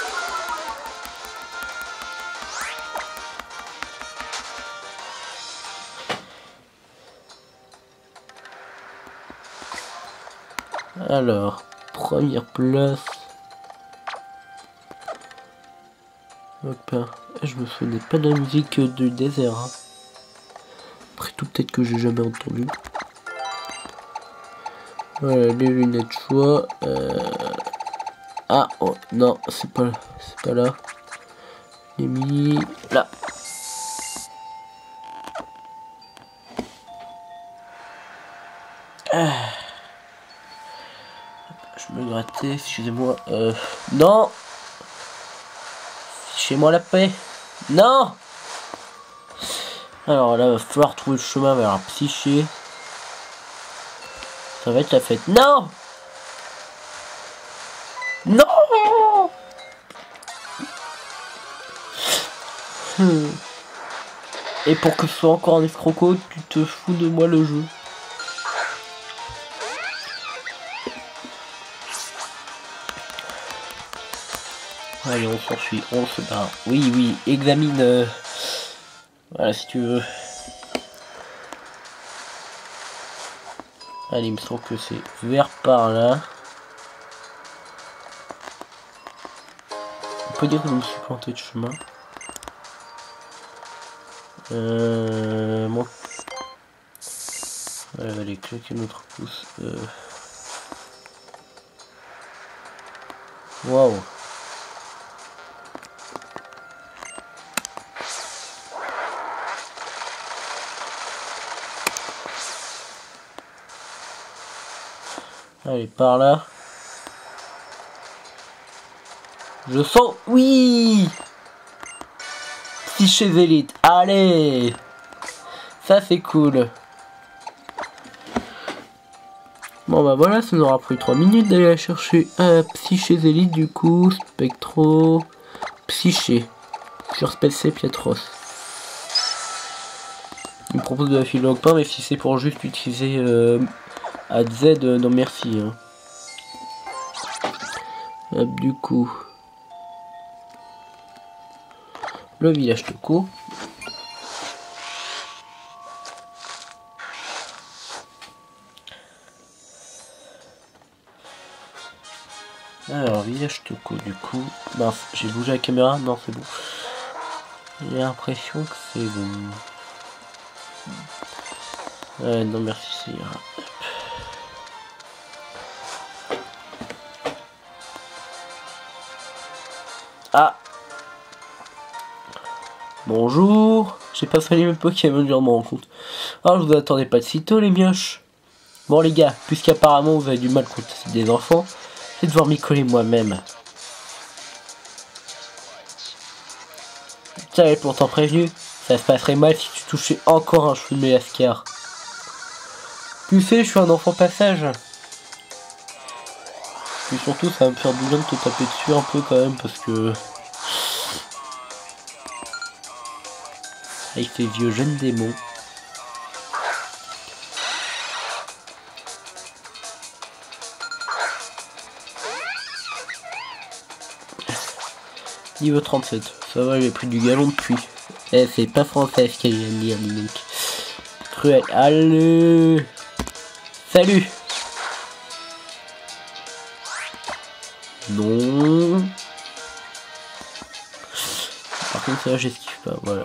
Alors, première place. Hop, je me souvenais pas de la musique du désert. Hein. Après tout, peut-être que j'ai jamais entendu. Voilà, les lunettes choix. Ah, oh, non, c'est pas là. J'ai mis là. Je me grattais, excusez-moi. Non! Chez-moi la paix. Non! Alors là, il va falloir trouver le chemin vers un psyché. Ça va être la fête. Non! Non! Et pour que ce soit encore un escroco, tu te fous de moi le jeu. Allez, on s'enfuit, on se barre. Oui, oui, examine. Voilà, si tu veux. Allez, il me semble que c'est vers par là. On peut dire que je me suis planté de chemin. Moi. Allez, claquer notre pouce. Waouh. Allez, par là. Je sens... Oui! Psyché Zélite. Allez! Ça, c'est cool. Bon, bah voilà, ça nous aura pris 3 minutes d'aller la chercher. Psyché Zélite, du coup. Spectro. Psyché. Sur Spelce Pietros. Il me propose de la filer au pain, mais si c'est pour juste utiliser AZ, non merci. Hein. Hop, du coup. Le village Toko. Alors, village Toko, du coup. Mince, j'ai bougé la caméra. Non, c'est bon. J'ai l'impression que c'est bon. Ouais, non, merci, c'est ira. Ah! Bonjour! J'ai pas fallu mes Pokémon, je m'en rends compte. Ah, je vous attendais pas de sitôt, les mioches. Bon, les gars, puisqu'apparemment vous avez du mal contre des enfants, je vais devoir m'y coller moi-même. Tu avais pourtant prévenu, ça se passerait mal si tu touchais encore un cheveu de Mélascar. Tu sais, je suis un enfant passage. Et surtout, ça va me faire du bien de te taper dessus un peu quand même, parce que... Avec ces vieux jeunes démons. Niveau 37, ça va, j'ai pris du galon depuis. Eh, c'est pas français ce qu'elle vient de dire, dis donc. Cruel. Allez. Salut. Non. Par contre, ça, j'esquive pas, voilà.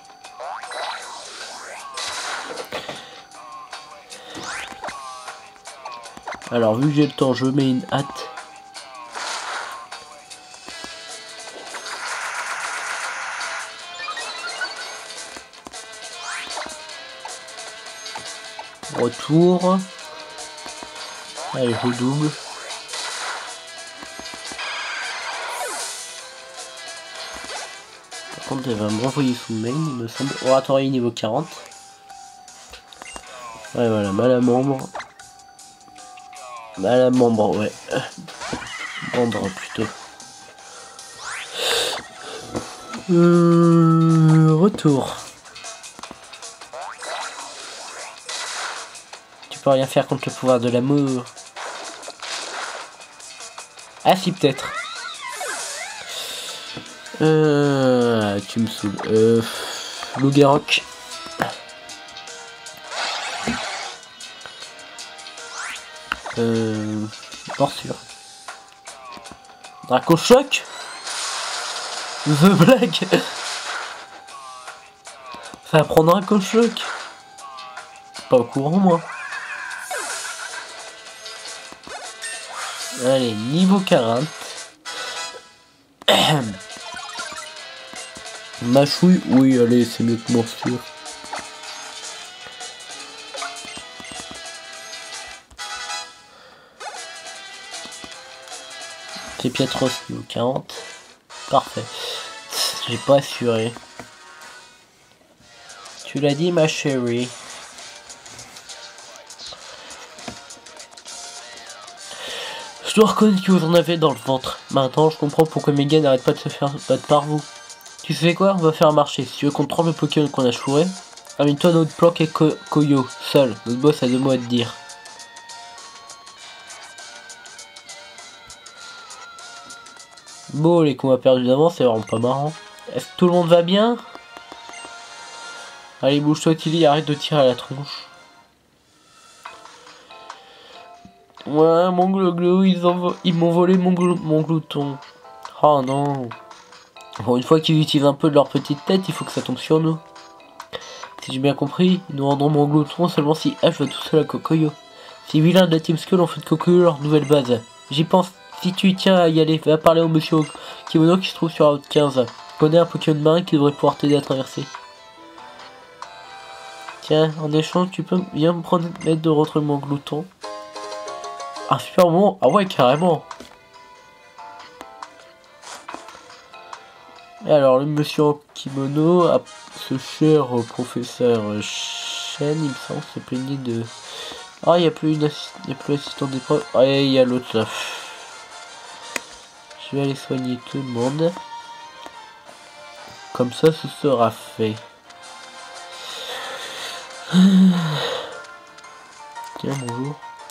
Alors, vu que j'ai le temps, je mets une hâte. Retour. Allez, redouble. Par contre, elle va me renvoyer sous main, il me semble. Oratory niveau 40. Ouais, voilà, mal à membre. Mal à membre, ouais. Membre plutôt. Retour. Tu peux rien faire contre le pouvoir de l'amour. Ah si, peut-être. Tu me saoules. Loup-Garok. Morsure. Draco-Choc. The Black. Ça va prendre un Draco-Choc. Pas au courant, moi. Allez, niveau 40. Machouille, oui, allez, c'est mieux que morsure. C'est Pietros niveau 40. Parfait. J'ai pas assuré. Tu l'as dit, ma chérie. Je dois reconnaître que vous en avez dans le ventre. Maintenant, je comprends pourquoi Megan n'arrête pas de se faire battre par vous. Tu sais quoi? On va faire un marché. Si tu veux qu'on trompe le Pokémon qu'on a chouré, amène-toi notre planque et Koyo. Seul. Notre boss a 2 mots à te dire. Bon, les combats perdus d'avance, c'est vraiment pas marrant. Est-ce que tout le monde va bien? Allez, bouge-toi, Tilly, arrête de tirer à la tronche. Ouais, mon glo-glo, ils m'ont volé mon glouton. Oh non. Bon, une fois qu'ils utilisent un peu de leur petite tête, il faut que ça tombe sur nous. Si j'ai bien compris, ils nous rendront mon glouton seulement si H va tout seul à Kokoyo. Ces vilains de la Team Skull ont fait de Kokoyo leur nouvelle base. J'y pense. Si tu tiens à y aller, va parler au monsieur Kimono qui se trouve sur Route 15. Connais un Pokémon marin qui devrait pouvoir t'aider à traverser. Tiens, en échange, tu peux bien me prendre l'aide de retrouver mon glouton. Ah, super bon. Ah ouais, carrément. Et alors, le monsieur en kimono, ce cher professeur Shen, il me semble, s'est plaigné de... Ah, il n'y a plus l'assistant d'épreuve. Ah, il y a l'autre là. Je vais aller soigner tout le monde. Comme ça, ce sera fait. Tiens, bonjour.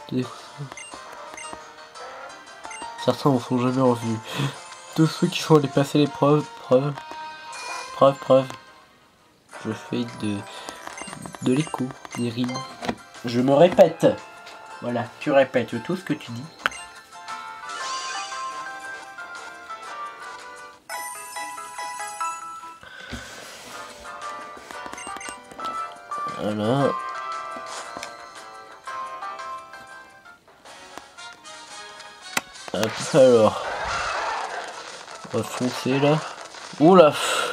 Certains n'en sont jamais revus. Tous ceux qui sont allés passer l'épreuve, preuve. Je fais de l'écho, des rimes. Je me répète. Voilà, tu répètes tout ce que tu dis. Voilà. Hop, alors. On va foncer là. Oula.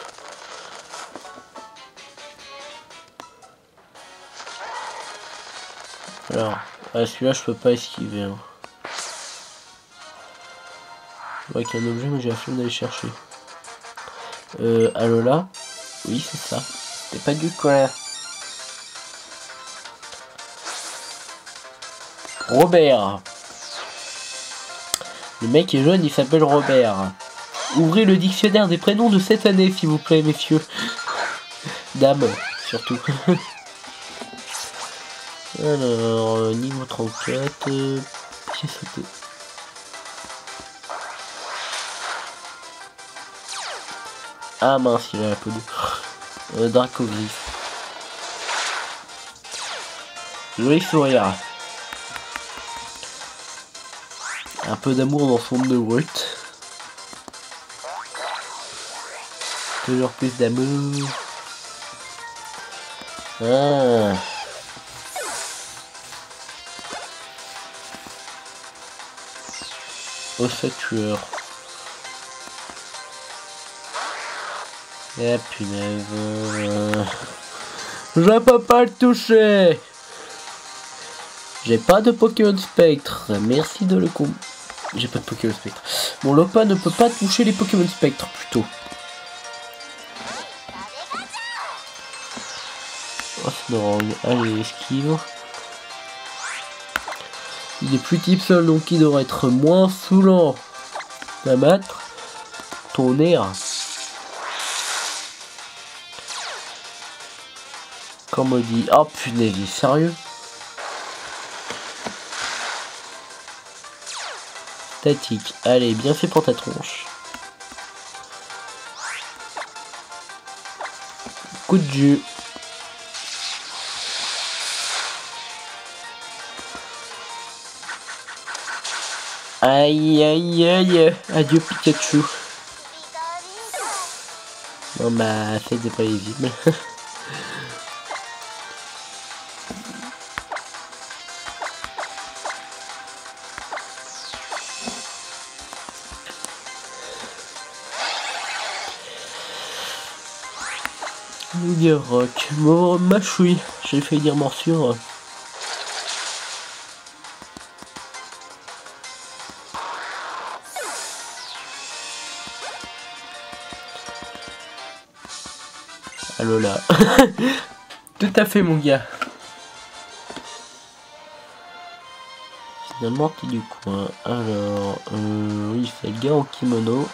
Alors, celui-là je peux pas esquiver. Hein. Je vois qu'il y a un objet mais j'ai la flemme d'aller chercher. Allô là? Oui c'est ça. C'est pas du quoi. Robert. Le mec est jeune, il s'appelle Robert. Ouvrez le dictionnaire des prénoms de cette année, s'il vous plaît, messieurs. Dames, surtout. Alors, niveau 34, j'ai sauté. Ah mince, il a la peau de Dracoglyph. Joli sourire. Un peu d'amour dans son de Walt. Toujours plus d'amour. Ah. Ossature. Ah punaise. Je peux pas le toucher. J'ai pas de Pokémon Spectre. Merci de le con. J'ai pas de Pokémon Spectre. Mon Lopa ne peut pas toucher les Pokémon Spectre plutôt. Oh c'est marrant. Allez, esquive. Il est plus type sol donc il devrait être moins saoulant à battre. Tonnerre. Comme on dit. Oh punaise, il est sérieux? Statique. Allez, bien fait pour ta tronche. Coup de jus. Aïe aïe aïe. Adieu Pikachu. Bon bah, c'est pas visible. Rock. Bon, machouille. J'ai failli dire morsure. Allô là. Tout à fait mon gars. Finalement petit du coin. Alors, oui c'est le gars en kimono.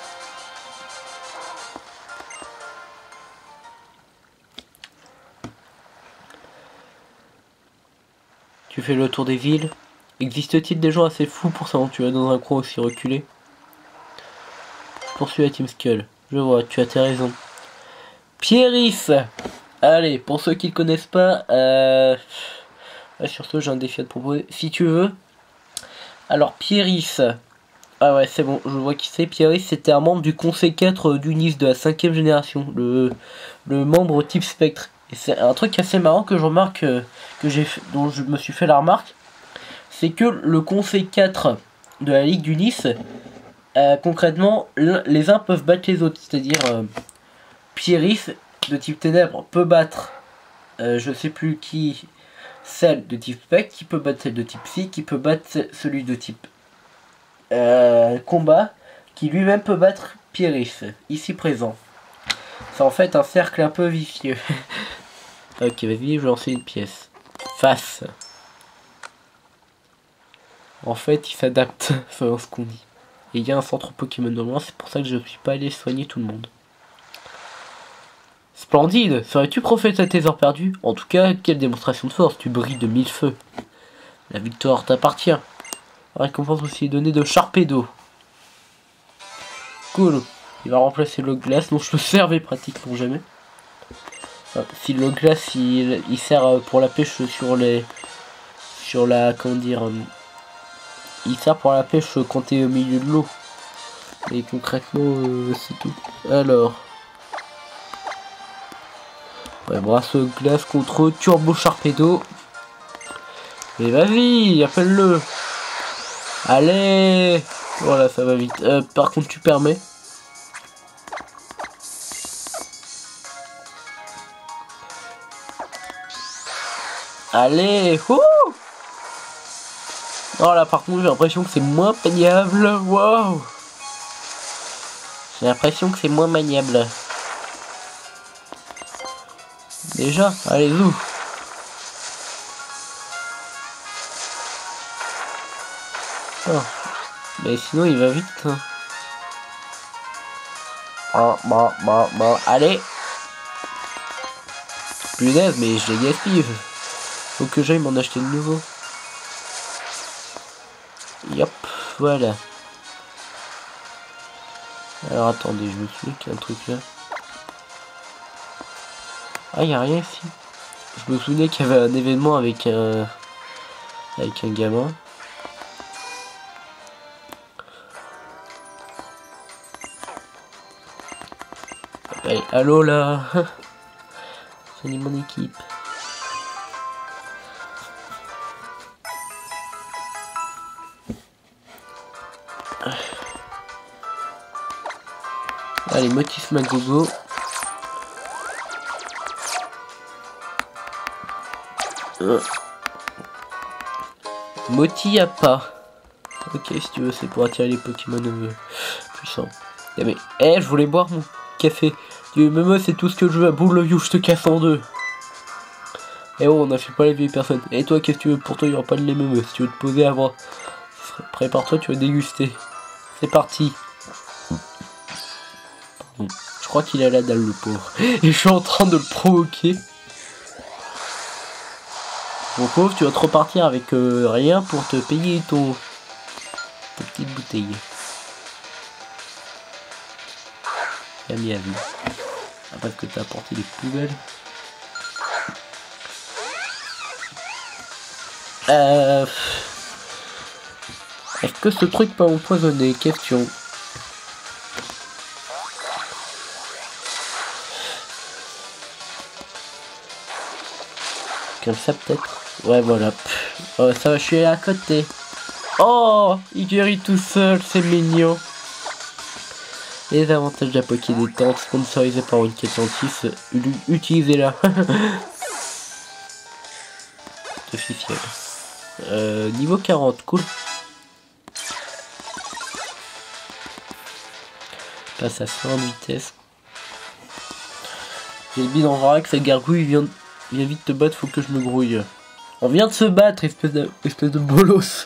Tu fais le tour des villes. Existe-t-il des gens assez fous pour s'aventurer dans un coin aussi reculé? Poursuis la Team Skull. Je vois, tu as tes raisons. Pieris. Allez, pour ceux qui ne connaissent pas, sur ce j'ai un défi à te proposer. Si tu veux. Alors Pieris. Ah ouais c'est bon, je vois qui c'est. Pieris c'était un membre du conseil 4 du Nice de la 5ème génération. Le membre type spectre. Et c'est un truc assez marrant que je remarque, dont je me suis fait la remarque. C'est que le conseil 4 de la Ligue du Nice, concrètement, les uns peuvent battre les autres. C'est-à-dire, Pieris de type ténèbres peut battre, je sais plus qui, celle de type spectre, qui peut battre celle de type psy, qui peut battre celui de type combat, qui lui-même peut battre Pieris, ici présent. C'est en fait un cercle un peu vicieux. Ok, vas-y, je vais lancer une pièce. Face. En fait, il s'adapte selon ce qu'on dit. Et il y a un centre Pokémon de loin, c'est pour ça que je ne suis pas allé soigner tout le monde. Splendide. Serais-tu prophète à tes heures perdues? En tout cas, quelle démonstration de force. Tu brilles de 1000 feux. La victoire t'appartient. La récompense aussi donnée de Sharpedo. Cool. Il va remplacer le glace dont je me servais pratiquement jamais. Enfin, si le glace il sert pour la pêche sur la comment dire il sert pour la pêche quand t'es au milieu de l'eau. Et concrètement c'est tout. Alors ouais, brasse glace contre Turbo Sharpedo. Et vas-y, appelle-le. Allez. Voilà, ça va vite. Par contre, tu permets. Allez. Ouh. Oh là, par contre, j'ai l'impression que c'est moins maniable. Waouh. J'ai l'impression que c'est moins maniable. Déjà, allez, zou. Oh. Mais sinon, il va vite. Hein. Oh, bon, allez. Punaise, mais je les gaspille. Faut que j'aille m'en acheter de nouveau. Yop, voilà. Alors attendez, je me souviens qu'il y a un truc là. Ah, il n'y a rien ici. Je me souvenais qu'il y avait un événement avec un gamin. Allez, allô là. C'est mon équipe. Allez, motif Magogo. Moti a pas. Ok, si tu veux, c'est pour attirer les Pokémon puissants. Mais, je voulais boire mon café. Tu me c'est tout ce que je veux. À boule le je te casse en deux. Eh oh, on n'a fait pas les vieilles personnes. Et toi, qu'est-ce que tu veux? Pour toi, il n'y aura pas de lait si tu veux te poser avant. Prépare-toi, tu vas déguster. C'est parti. Pardon. Je crois qu'il a la dalle, le pauvre. Et je suis en train de le provoquer. Mon pauvre, tu vas te repartir avec rien pour te payer ta petite bouteille. T'as mis à vie. Après que t'as apporté des poubelles. Est-ce que ce truc peut empoisonner? Question. Comme ça peut-être. Ouais voilà. Oh, ça va, je suis à côté. Oh, il guérit tout seul, c'est mignon. Les avantages de la Poké Détente, sponsorisé par une quête en 6, utilisez-la. Officiel. Niveau 40, cool. Passe à 100 de vitesse. J'ai le bide en vrac, cette gargouille vient vite te battre, faut que je me grouille. On vient de se battre, espèce de bolos.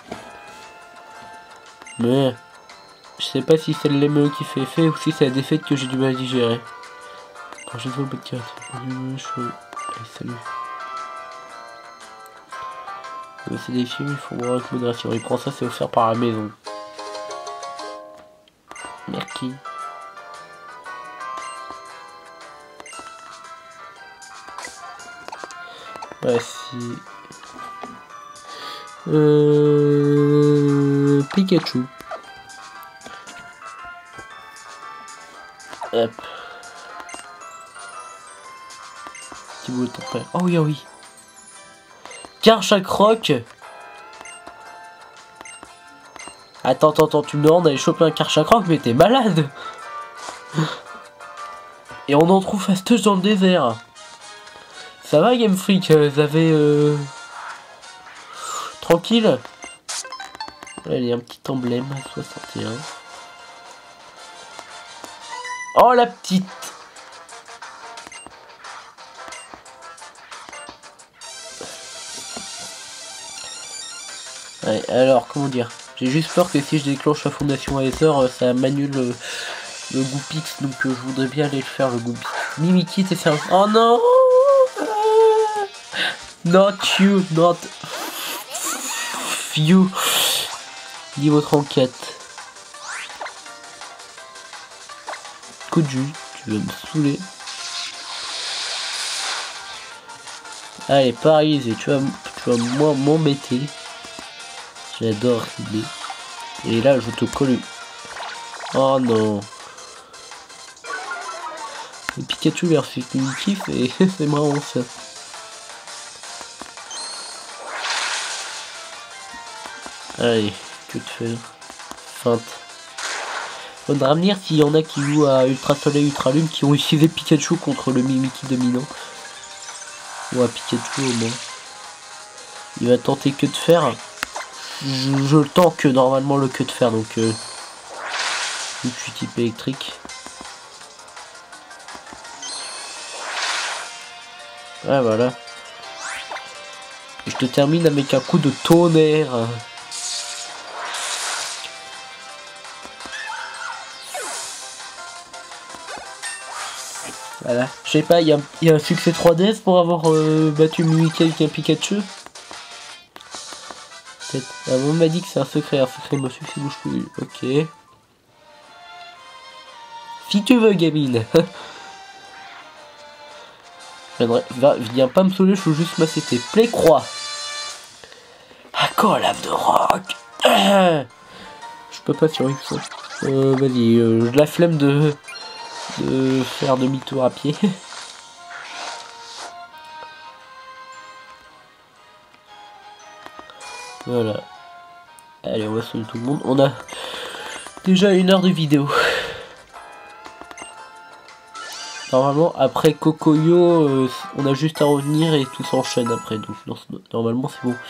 Mais je sais pas si c'est le LME qui fait effet ou si c'est la défaite que j'ai du mal à digérer. Quand je vois le podcast, allez, salut. C'est des films, il faut voir avec modération. Il prend ça, c'est offert par la maison. Merci. Voici. Pikachu. Hop. Petit bout de ton père. Oh oui, oh oui. Karchakroc. Attends, tu me demandes d'aller choper un Karchakroc, mais t'es malade. Et on en trouve fasteuse dans le désert. Ça va Game Freak, vous avez tranquille. Là, il y a un petit emblème à 61. Oh la petite. Ouais, alors comment dire, j'ai juste peur que si je déclenche la fondation Aether, ça m'annule le Goupix, donc je voudrais bien aller le faire le Goupix. Mimikyu, t'es sérieux? Oh non! Not you, not you. Niveau 34. Coup de jus, tu vas me saouler. Allez, paralysé, tu vas moi m'embêter. J'adore l'idée. Et là, je te colle. Oh non. Le Pikachu versus Mimikyu, c'est marrant ça. Allez, que te faire? Feinte. Faudra venir s'il y en a qui jouent à Ultra Soleil, Ultra Lune, qui ont utilisé Pikachu contre le Mimikyu dominant. Ou à Pikachu au moins. Il va tenter que de faire. Je le tente que normalement le que de faire, donc vu que je suis type électrique. Ouais, voilà. Et je te termine avec un coup de tonnerre. Voilà. Je sais pas, il y a un succès 3DS pour avoir battu Mimikyu avec un Pikachu. Peut-être. On m'a dit que c'est un secret me suffit bouche plus. Ok. Si tu veux, gamine. Viens pas me saouler, je veux juste m'assister. Play croix. Un collab de rock. Je peux pas survivre ça. Vas-y, j'ai la flemme de faire demi-tour à pied. Voilà. Allez, on va sauver tout le monde. On a déjà 1 heure de vidéo. Normalement, après Kokoyo, on a juste à revenir et tout s'enchaîne après. Donc, normalement, c'est bon.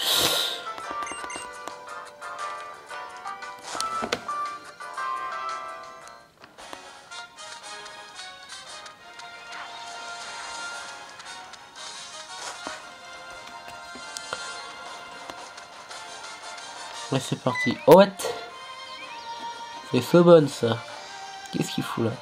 Ouais, c'est parti. Oh, what? C'est Sobon, ça. Qu'est-ce qu'il fout là?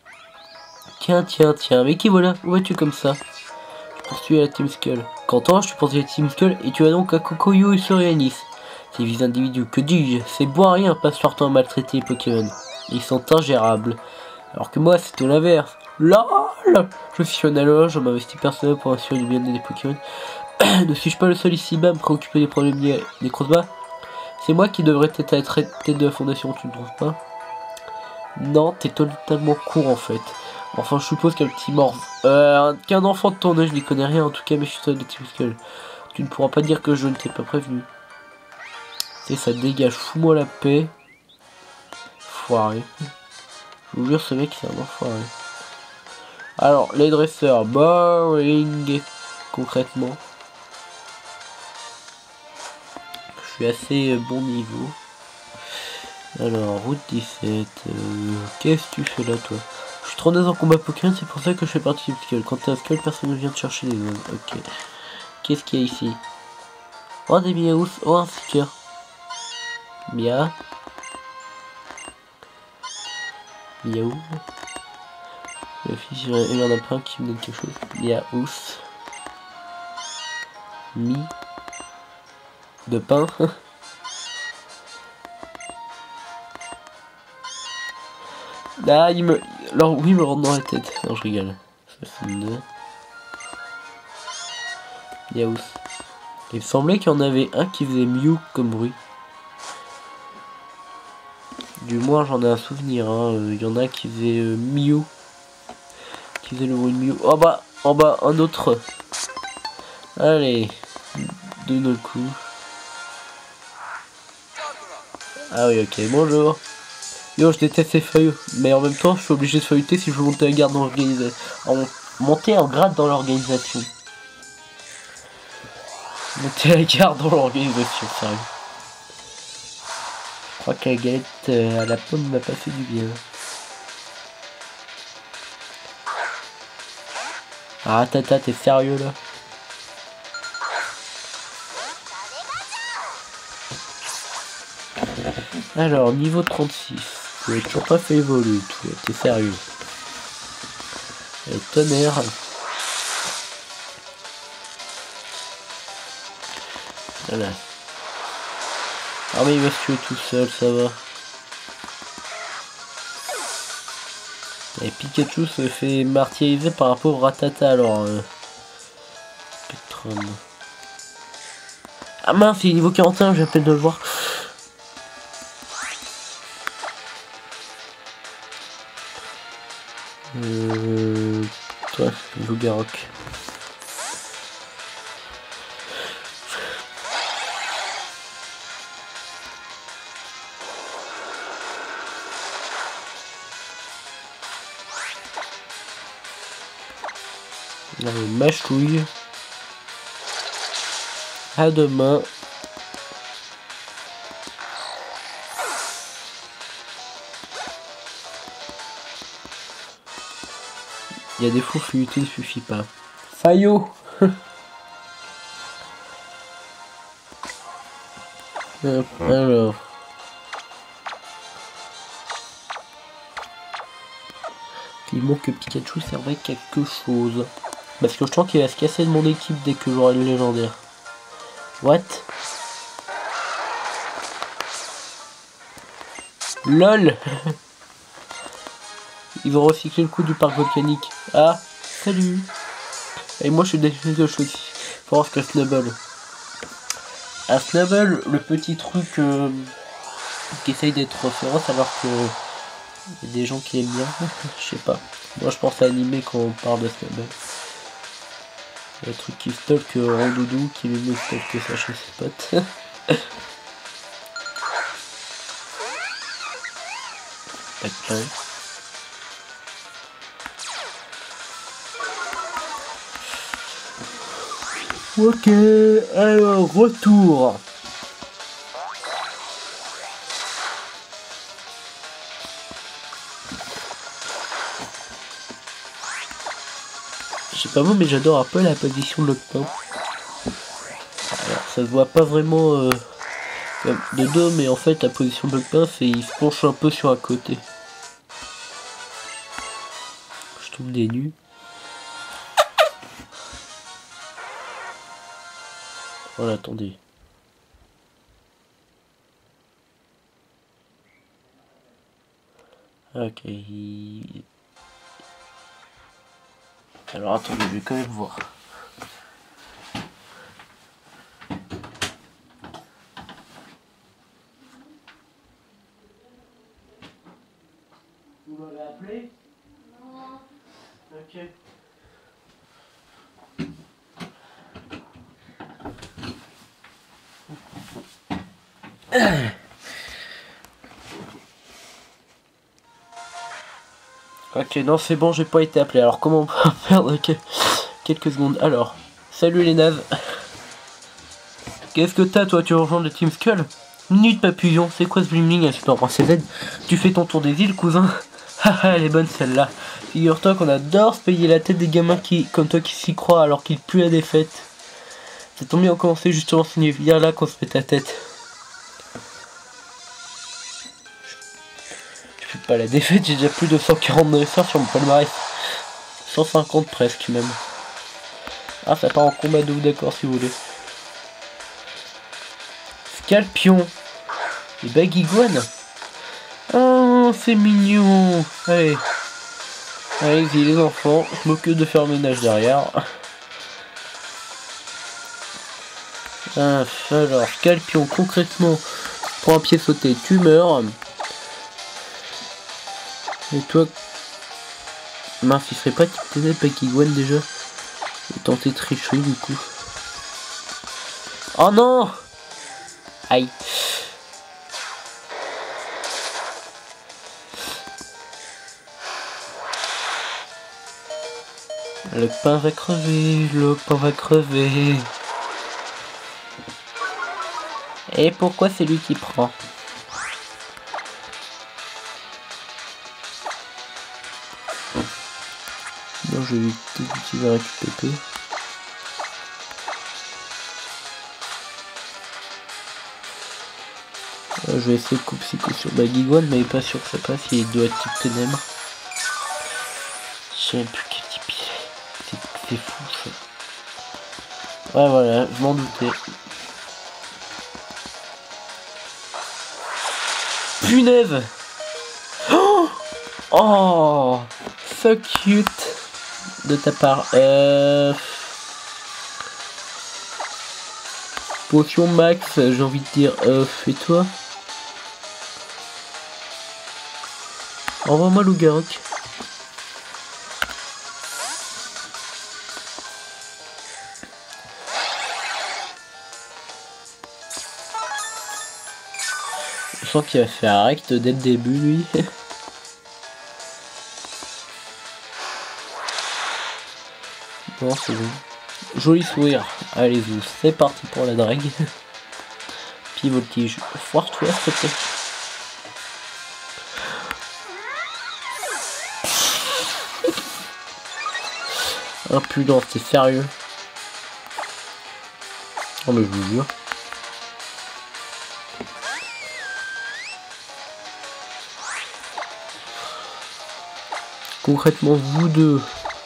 Tiens. Mais qui voilà? Où vas-tu comme ça? Je poursuis à la Team Skull. Qu'entends-je? Tu poursuis à la Team Skull et tu vas donc à Kokoyo et sur Yanis. Ces vieux individus, que dis-je? C'est boire rien, passe-leur-temps à maltraiter les Pokémon. Ils sont ingérables. Alors que moi, c'est tout l'inverse. LOL! Je suis un allo, je m'investis personnellement pour assurer du bien-être des Pokémon. Ne suis-je pas le seul ici-bas à me préoccuper des problèmes liés à des Crossbas? C'est moi qui devrais être à la tête de la fondation, tu ne trouves pas? Non, t'es totalement court en fait. Enfin, je suppose qu'un petit mort. Qu'un enfant de ton âge, je n'y connais rien en tout cas, mais je suis seul de Team Skull. Tu ne pourras pas dire que je ne t'ai pas prévenu. Et ça dégage, fous-moi la paix. Foiré. Je vous jure, ce mec c'est un enfoiré. Alors, les dresseurs, boring. Concrètement. Je suis assez bon niveau. Alors, route 17. Qu'est-ce que tu fais là, toi? Je suis trop naze en combat Pokémon, c'est pour ça que je fais partie du Skull. Quand t'es un Skull, personne ne vient te chercher les zones. Ok. Qu'est-ce qu'il y a ici? Oh, des Miaous. Oh, un sticker. Mia. Miaou. Il y en a plein qui me donne quelque chose. Miaous. Mi. De pain. Là, alors oui, il me rentre dans la tête. Non, je rigole. Ça, c'est une... Yaous. Il me semblait qu'il y en avait un qui faisait Mew comme bruit. Du moins, j'en ai un souvenir. Hein. Il y en a qui faisait Mew. Qui faisait le bruit de Mew. Oh bah, en bas, un autre. Allez. De nos coups. Ah oui, ok, bonjour. Yo, je déteste ces feuilles, mais en même temps, je suis obligé de feuilleter si je veux monter un grade dans l'organisation. Monter un grade dans l'organisation. Monter un grade dans l'organisation, sérieux. Je crois que la galette à la pomme m'a pas fait du bien. Ah, tata, t'es sérieux là? Alors, niveau 36. Tu n'as toujours pas fait évoluer, toi, t'es sérieux. Et tonnerre. Voilà. Ah mais il va se tuer tout seul, ça va. Et Pikachu se fait martyriser par un pauvre Ratata alors. Spectrum. Ah mince, il est niveau 41, j'ai à peine de le voir. Toi, Loup-Garok. Là, mâchouille. À demain. Il y a des fous fluités, il suffit pas. Fayot. Alors. Il manque que Pikachu servait quelque chose. Parce que je pense qu'il va se casser de mon équipe dès que j'aurai le légendaire. What? LOL. Ils vont recycler le coup du parc volcanique. Ah, salut. Et moi je suis déçu de chose. Faut voir ce que Snubble. Un Snubble, le petit truc qui essaye d'être féroce alors que il y a des gens qui aiment bien. Je sais pas. Moi je pense à animer quand on parle de Snubble. Le truc qui stalk Rondoudou qui lui met stalker ça chez ses potes. Ok, alors retour. Je sais pas vous, mais j'adore un peu la position de Lockpin. Alors ça se voit pas vraiment de dos, mais en fait la position de Lockpin c'est il se penche un peu sur un côté. Je tombe des nues. Voilà, attendez. Ok. Alors attendez, je vais quand même voir. Vous m'avez appelé? Non. Ok. Ok, non c'est bon, j'ai pas été appelé. Alors comment on peut perdre quelques secondes? Alors, salut les nazes. Qu'est-ce que t'as toi, tu rejoins le Team Skull? Minute papillon, c'est quoi ce bling Super Princesse Z? Tu fais ton tour des îles, cousin? Haha, elle est bonne celle-là. Figure-toi qu'on adore se payer la tête des gamins comme toi qui s'y croient alors qu'ils puent la défaite. Ça tombe bien, on commençait justement à signer. Viens là qu'on se fait ta tête. Je fais pas la défaite, j'ai déjà plus de 149 heures sur mon palmarès. 150 presque même. Ah, ça part en combat double, d'accord si vous voulez. Scalpion. Et Baguiguane. Oh, c'est mignon. Allez. Allez-y les enfants, je m'occupe de faire le ménage derrière. Alors, Scalpion, concrètement, pour un pied sauté, tu meurs. Et toi, mince, il serait pas type Baguiguane déjà? Je vais tenter de tricher du coup. Oh non! Aïe. Le pain va crever, le pain va crever. Et pourquoi c'est lui qui prend? Non, je vais utiliser un récupérer. Je vais essayer de couper psycho sur Baguiguane, mais pas sûr que ça passe, il doit être type ténèbres. Je sais plus quel type c'est fou ça. Ouais voilà, je m'en doutais. Punaise. Oh, so cute de ta part. Potion max, j'ai envie de dire, fais-toi. Envoie-moi Lougarok. Je sens qu'il va faire un rect dès le début, lui. Non, c'est bon. Joli sourire. Allez-y, c'est parti pour la drague. Puis voltige. Foire-toi, s'il te plaît. Impudent, t'es sérieux? Oh mais je vous jure. Concrètement, vous deux,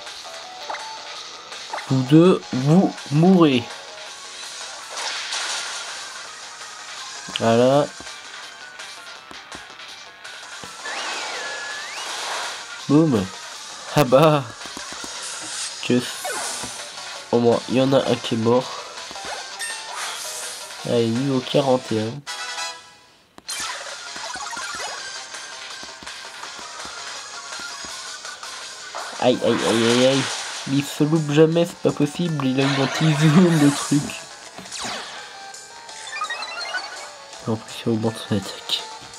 vous mourrez. Voilà. Boum. Ah bah. Que au moins, il y en a un qui est mort. Allez, niveau 41. Aïe, aïe, aïe, aïe, aïe. Mais il se loupe jamais, c'est pas possible. Il a une anti-zoom, le truc. En plus, il augmente son attaque.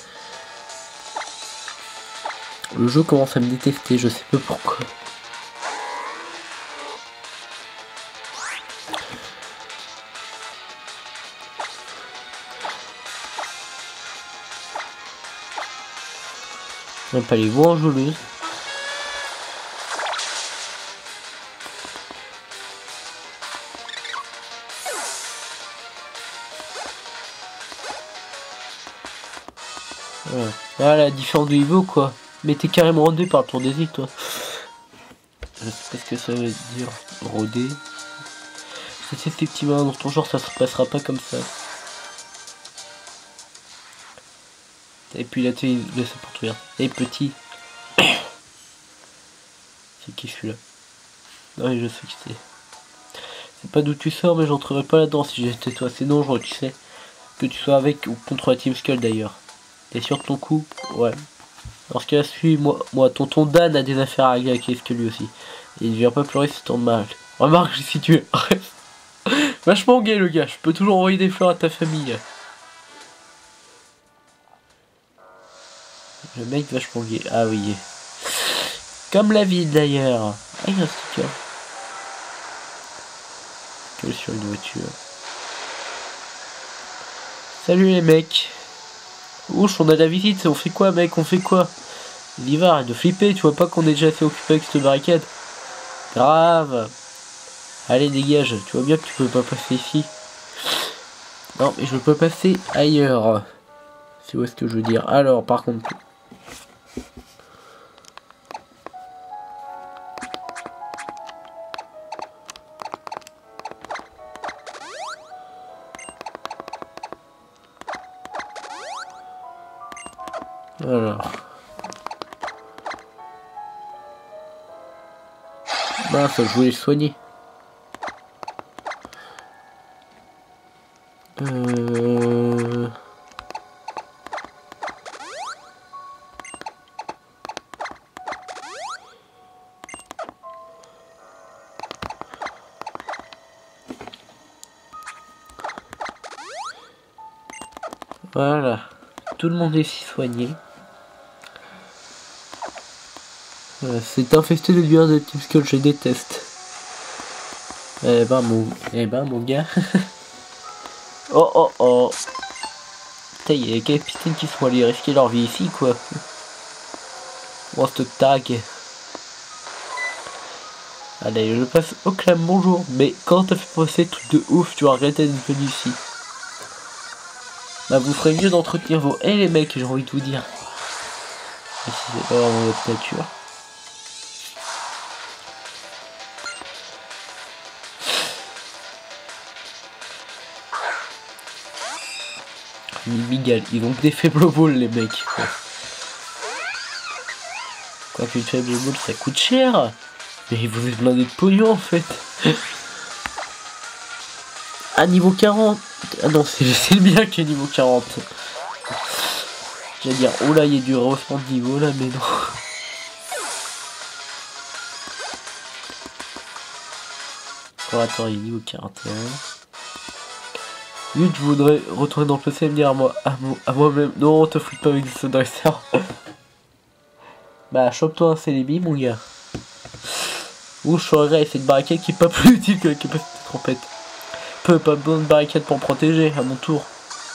Le jeu commence à me détester, je sais pas pourquoi. On va pas les voir en joueuse. Voilà. Ah, la différence de niveau quoi. Mais t'es carrément rodé par le tour des îles toi. Je sais pas ce que ça veut dire. Rodé. C'est effectivement dans ton genre ça se passera pas comme ça. Et puis là tu laisses pour tout rien. Et petit. C'est qui celui-là? Non mais je sais qui c'est. C'est pas d'où tu sors mais j'entrerai pas là-dedans si j'étais toi. C'est dangereux tu sais. Que tu sois avec ou contre la Team Skull d'ailleurs. T'es sûr de ton coup? Ouais. Dans ce cas, suis-moi. Tonton Dan a des affaires à régler avec les Skull lui aussi. Et il vient pas pleurer si t'en mal. Remarque, j'ai situé. Vachement gay le gars. Je peux toujours envoyer des fleurs à ta famille. Le mec vachement gay. Ah oui. Comme la ville d'ailleurs. Ah, il y a un sticker. Que sur une voiture. Salut les mecs. Ouch, on a de la visite. On fait quoi, mec? On fait quoi? Viva, arrête de flipper. Tu vois pas qu'on est déjà assez occupé avec cette barricade? Grave. Allez, dégage. Tu vois bien que tu peux pas passer ici. Non, mais je peux passer ailleurs. C'est où est-ce que je veux dire. Alors, par contre. Voilà. Bah, ça, je voulais le soigner. Voilà. Tout le monde est si soigné. C'est infesté de bières de Team Skull, je déteste. Eh ben mon gars. Oh oh oh. Putain, il y a les capitaines qui sont allés risquer leur vie ici quoi. Bon, stock tag. Allez, je passe au clam, bonjour. Mais quand t'as fait passer truc de ouf, tu vas regretter d'être venu ici. Bah vous ferez mieux d'entretenir vos... Eh les mecs, j'ai envie de vous dire. Et si c'est pas vraiment votre nature. Miguel, ils ont que des faibles balles les mecs. Quoi qu'une faible balle ça coûte cher. Mais vous êtes blindé de pognon en fait. À niveau 40. Ah non, c'est le bien qui est niveau 40. J'allais dire, oh là, il y a du rehaussement de niveau là, mais non. Explorateur, il est niveau 41. Lui, je voudrais retourner dans le PC et me dire à moi-même, non, te fous pas avec ce dresseur. Bah, chope-toi un célébi, mon gars. Ou je ferais cette barricade qui est pas plus utile que la capacité de trompette. Peu pas besoin de barricade pour me protéger, à mon tour.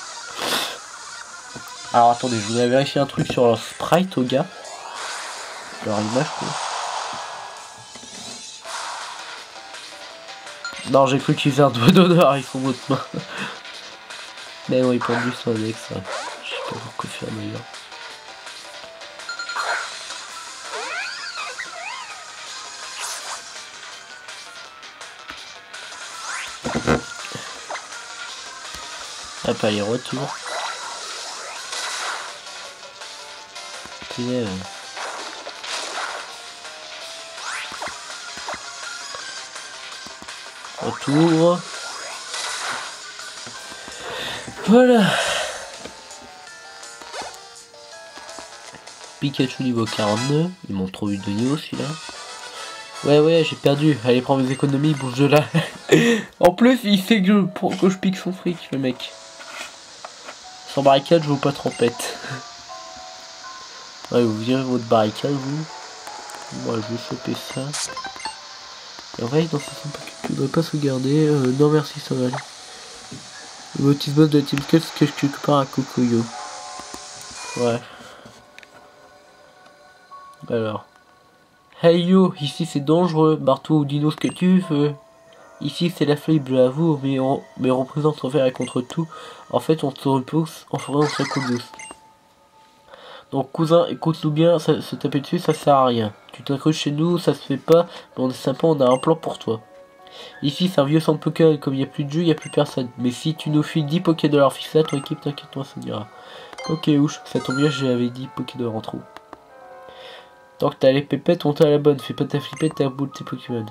Alors attendez, je voudrais vérifier un truc sur leur sprite aux gars. Leur image quoi. Non, j'ai cru qu'ils faisaient un doigt d'honneur, ils font votre main. Mais non, ils prennent juste un avec ça. Je sais pas pourquoi faire d'ailleurs. Hop, allez, retour. Putain. Retour. Voilà. Pikachu niveau 42. Ils m'ont trop eu de niveau celui-là. Ouais, j'ai perdu. Allez, prends mes économies, bouge de là. En plus, il sait que je pique son fric, le mec. Sans barricade, je veux pas trompette. Ouais, vous virez votre barricade, vous. Moi, je vais choper ça. Et en vrai, dans ce sens, tu devrais pas sauvegarder. Non, merci, ça va aller. Le motif boss de la Team Skull, c'est que je récupère à Kokoyo. Ouais. Alors. Hey yo, ici c'est dangereux. Bartou ou Dino, ce que tu veux. Ici c'est la flippe, je l'avoue, mais on représente envers et contre tout. En fait, on se repousse en forêt, on se coup douce. Donc cousin, écoute-nous bien, se taper dessus ça sert à rien. Tu t'incrustes chez nous, ça se fait pas, mais on est sympa, on a un plan pour toi. Ici c'est un vieux centre Pokémon, comme il n'y a plus de jeu, il n'y a plus personne. Mais si tu nous files 10 Pokédollars fixés à ton équipe, t'inquiète-toi, ça ira. Ok ouch, ça tombe bien, j'avais 10 Pokédollars en trop. Tant que t'as les pépettes, on t'a la bonne, fais pas ta flippette, t'as bout de tes Pokémon.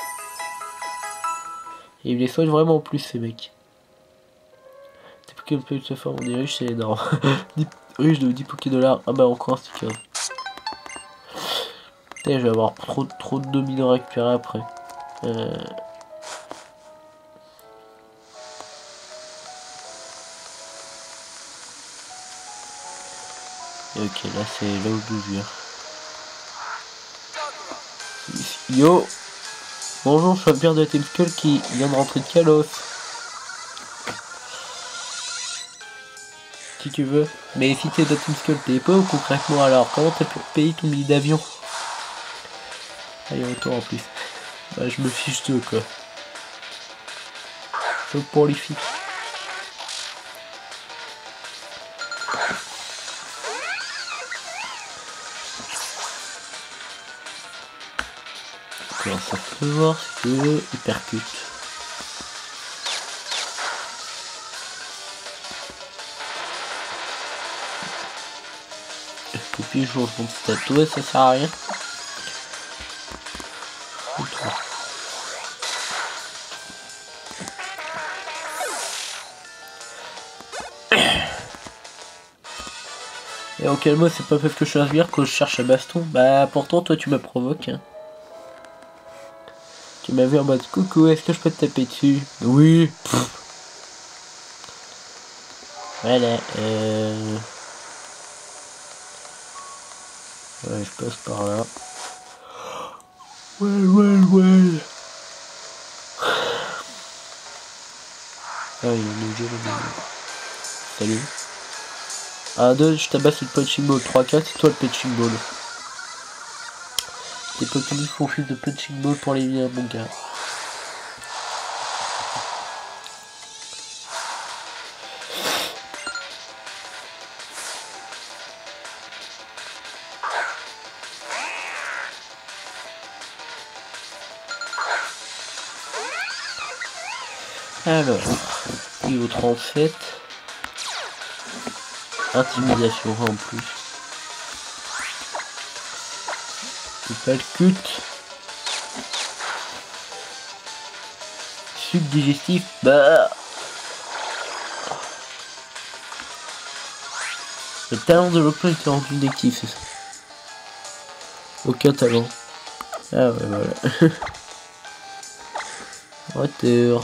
Et ils les soignent vraiment en plus ces mecs. Tes Pokémon peuvent se former, on est riche, c'est énorme. Riche de 10 Pokédollars, ah bah encore un sticker. Putain, je vais avoir trop de dominants à récupérer après. Et ok, là c'est là où je viens. Yo! Bonjour, je suis Pierre de Team Skull qui vient de rentrer de Kalos. Si tu veux. Mais si t'es de Team Skull, t'es pas ou concrètement alors? Comment t'as pu payer ton billet d'avion? Allez, retour en plus. Bah, je me fiche d'eux quoi. C'est pour les filles. Alors ça peut voir si tu veux, il percute. Copie, je monte statue, ça sert à rien. Et en quel mot c'est pas parce que je suis un sbire que je cherche un baston. Bah pourtant toi tu me provoques. Hein. Tu m'as vu en mode coucou, est-ce que je peux te taper dessus? Oui. Voilà. Ouais, je passe par là. Ouais. Ah, il y a une idée là. Salut. 1, 2, je tabasse le punching ball. 3, 4, c'est toi le punching ball. Tes Pokémon font fil de punching ball pour les viens, mon gars. Alors, niveau 37. Intimidation en plus. Palcute. Suc digestif. Bah. Le talent de l'open était rendu négatif, c'est ça. Aucun talent. Ah ouais, voilà. Water.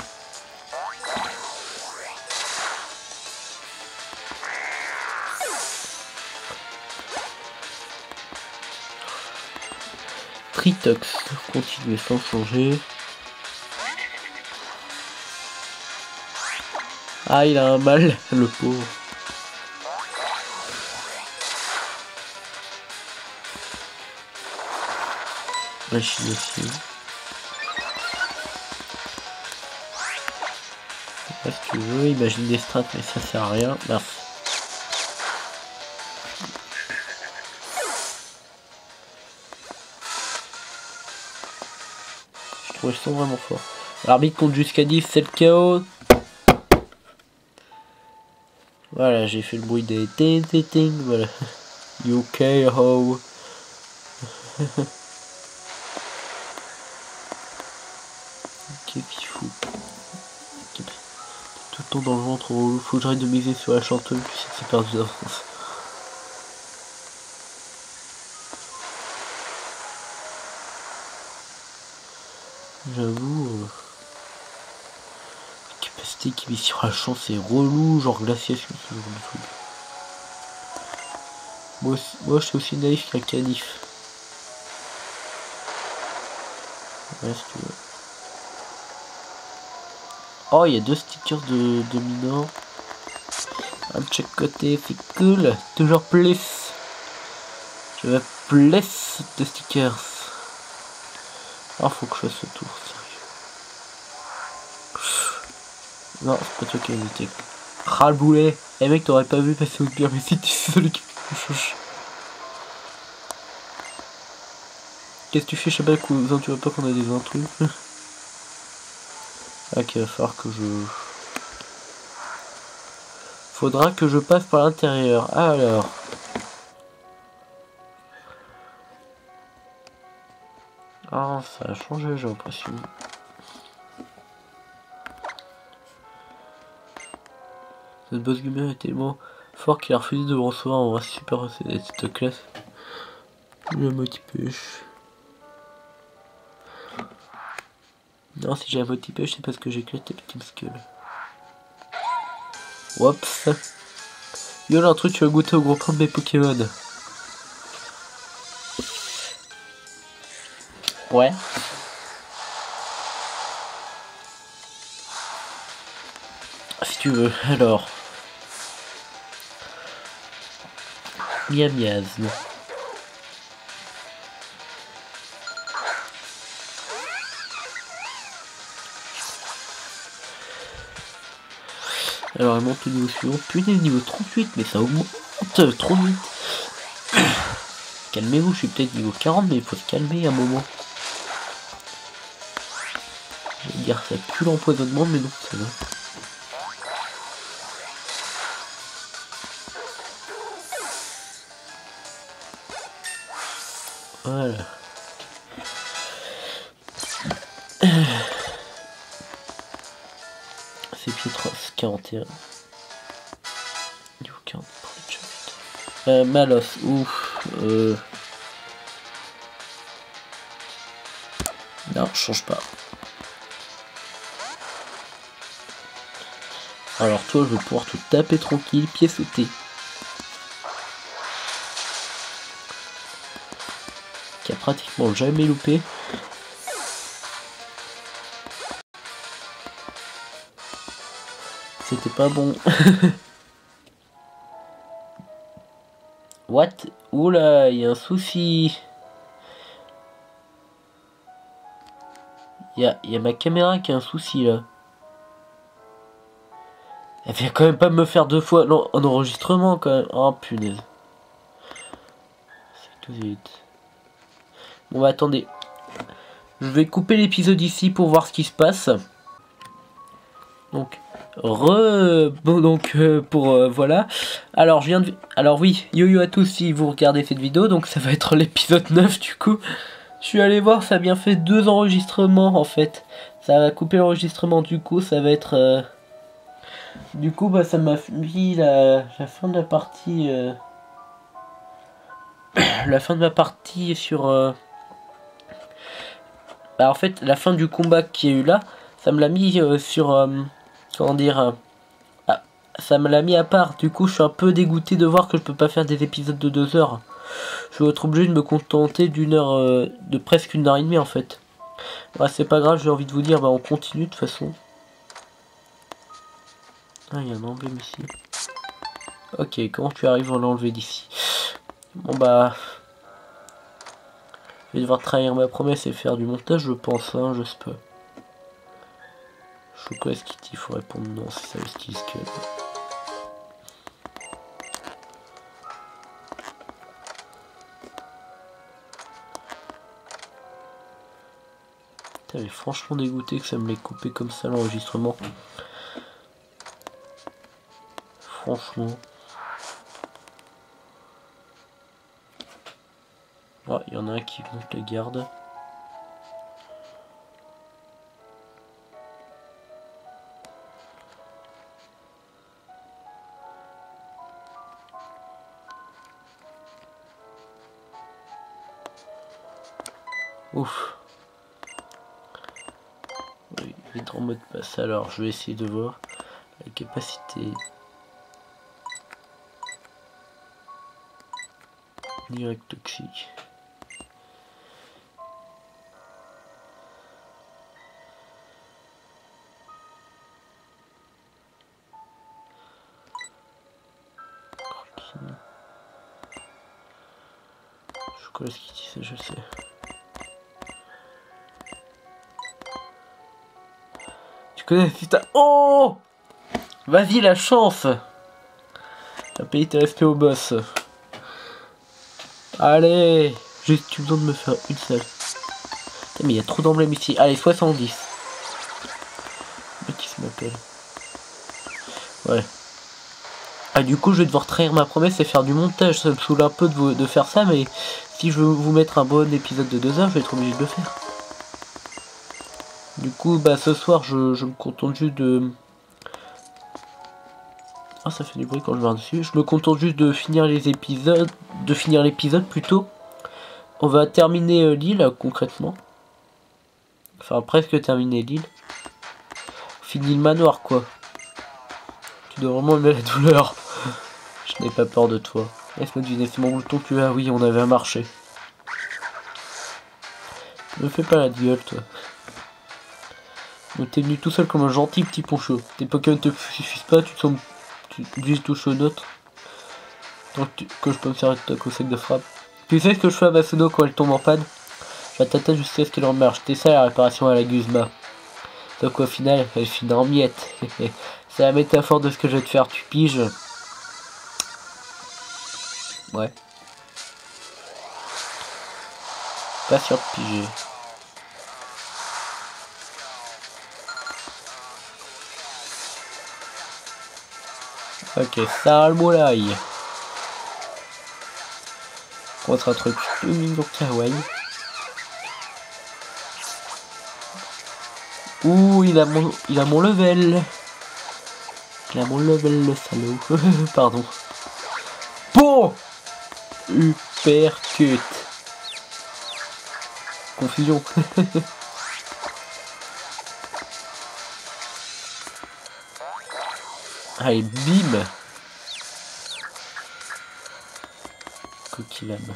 Tritox. Continuer sans changer. Ah, il a un mal, le pauvre. Machination. Si tu veux, imagine des strats, mais ça sert à rien. Merci. Je trouve qu'ils sont vraiment forts. L'arbitre compte jusqu'à 10, c'est le chaos. Voilà, j'ai fait le bruit des ting, voilà. UK ho. Qu'est-ce qu'il fout? Tout le temps dans le ventre, faut que j'arrête de miser sur la chanteuse, puis c'est perdu d'avance. J'avoue, la capacité qui mise sur la chance c'est relou, genre glaciation, ce genre de truc. Moi je suis aussi naïf qu'un canif. Ouais, si tu veux. Oh, il y a 2 stickers de mineurs. Un de chaque côté, c'est cool. Toujours plus. Je veux plus de stickers. Ah, faut que je fasse ce tour, sérieux. Non, c'est pas toi qui as évité. Ah, le boulet. Eh mec, t'aurais pas vu passer au pire, mais si tu sais celui qui me change. Qu'est-ce que tu fais? Je sais pas, cousin, tu vois pas qu'on a des intrus? Ok, il va falloir que je... Faudra que je passe par l'intérieur. Alors... Ah, ça a changé, j'ai l'impression. Cette boss gamer est tellement fort qu'il a refusé de me recevoir en vrai super cette classe. Le motivation. Non, si j'ai un motivation, c'est parce que j'éclate les petits skulls. Oups. Yo, l'intrus, tu vas goûter au gros pain de mes Pokémon. Ouais. Si tu veux, alors. Miam miaz. Alors elle monte au niveau suivant. Putain, niveau 38, mais ça augmente trop vite. Calmez-vous, je suis peut-être niveau 40, mais il faut se calmer un moment. Je vais dire ça pue l'empoisonnement, mais non, ça va. Voilà. C'est Pietros 41. Niveau 40. Malos, ouf. Non, je change pas. Alors toi, je vais pouvoir te taper tranquille, pied sauté. Qui a pratiquement jamais loupé. C'était pas bon. What? Oula, il y a un souci. Il y a ma caméra qui a un souci là. Elle vient quand même pas me faire 2 fois non, un enregistrement quand même. Oh punaise. C'est tout vite. Bon bah attendez. Je vais couper l'épisode ici pour voir ce qui se passe. Donc Bon donc pour voilà. Alors je viens de alors oui, yo à tous si vous regardez cette vidéo, donc ça va être l'épisode 9 du coup. Je suis allé voir, ça a bien fait 2 enregistrements en fait. Ça va couper l'enregistrement du coup, ça va être du coup bah ça m'a mis la fin de la partie la fin de ma partie sur bah en fait la fin du combat qu'il y a eu là, ça me l'a mis sur comment dire ça me l'a mis à part. Du coup je suis un peu dégoûté de voir que je peux pas faire des épisodes de 2 heures. Je vais être obligé de me contenter d'une heure de presque 1 heure et demie en fait. Ouais, c'est pas grave, j'ai envie de vous dire, bah on continue de toute façon. Ah, il y a un emblème ici. Ok, comment tu arrives à l'enlever d'ici? Bon bah... Je vais devoir trahir ma promesse et faire du montage, je pense, hein, je sais pas. Chocolat Skitty, il faut répondre non, c'est ça le style que... T'avais franchement dégoûté que ça me l'ait coupé comme ça l'enregistrement. Franchement. Ouais, il y en a un qui monte les gardes. Ouf. Oui, il est en mode passe. Alors, je vais essayer de voir la capacité. Direct toxique. Chocolat Skitty, ça je sais. Tu connais putain. Oh! Vas-y la chance! T'as payé tes respects au boss. Allez! Juste tu besoin de me faire une seule. Putain, mais il y a trop d'emblèmes ici. Allez, 70. Mais qui se m'appelle? Ouais. Ah, du coup, je vais devoir trahir ma promesse et faire du montage. Ça me saoule un peu de faire ça, mais si je veux vous mettre un bon épisode de 2 heures, je vais être obligé de le faire. Du coup, bah ce soir, je me contente juste de... Ah, ça fait du bruit quand je marche dessus. Je me contente juste de finir les épisodes, de finir l'épisode plutôt. On va terminer l'île concrètement. Enfin, presque terminer l'île. Fini le manoir, quoi. Tu dois vraiment aimer la douleur. Je n'ai pas peur de toi. Laisse-moi deviner, c'est mon bouton que tu as. Oui, on avait un marché. Ne fais pas la gueule, toi. Donc t'es venu tout seul comme un gentil petit poncho. Tes Pokémon te suffisent pas, tu touches aux autres. Donc que je peux me faire un coup sec de frappe. Tu sais ce que je fais à Bassono quand elle tombe en panne? J'attends jusqu'à ce qu'elle en marche. C'était ça la réparation à la Guzma. Donc au final, elle finit en miettes. C'est la métaphore de ce que je vais te faire, tu piges. Ouais. Pas sûr de piger. Ok, sale moulaille. Contre un truc tout mignon kawaii. Ouh, il a mon level. Il a mon level, le salaud. Pardon. Bon. Uppercut. Confusion. Allez, bim. Coquillane.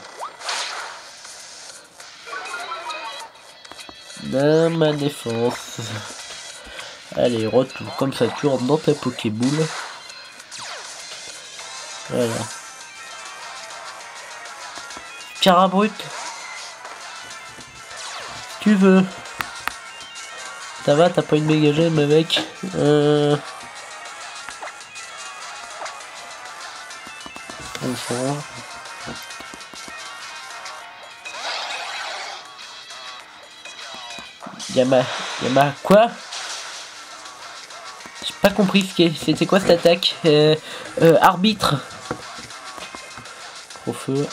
Dans ma défense. Allez, retour. Comme ça, tu rentres dans ta Pokéboule. Voilà. Carabrut. Si tu veux. Ça va, t'as pas une méga gemme, mec. Bonjour. Yama quoi? J'ai pas compris c'était quoi cette attaque. Arbitre. Au feu.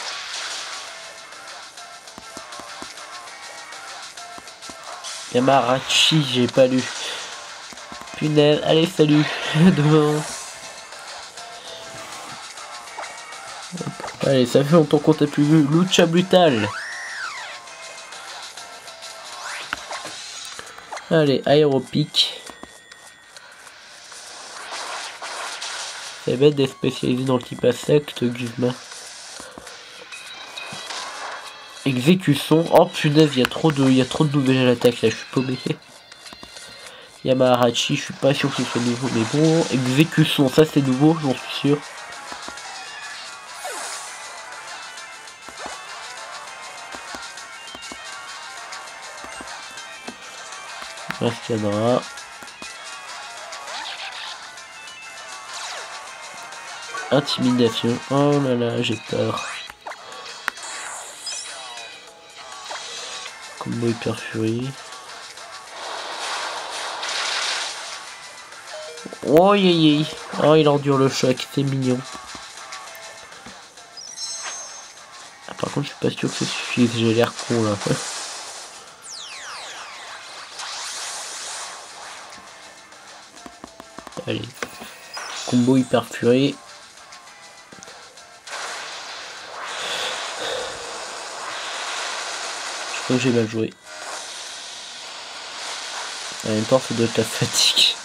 Yamarachi, j'ai pas lu. Punaise, allez, salut. Demain. Allez, ça fait longtemps qu'on t'a plus vu. Lucha Brutal. Allez, aéropique. C'est bête d'être spécialisé dans le type insecte, Guzman. Exécution. Oh punaise, il y a trop de nouvelles attaques là, je suis paumé. Yamarachi, je suis pas sûr que ce soit nouveau, mais bon. Exécution, ça c'est nouveau, j'en suis sûr. Mascadra. Intimidation. Oh là là, j'ai peur. Combo hyper furie. Oh yé. Oh, il endure le choc, c'est mignon. Ah, par contre, je suis pas sûr que ça suffise, j'ai l'air con là. Allez. Combo hyper furie. Je crois que j'ai mal joué. En même temps, ça doit être la fatigue.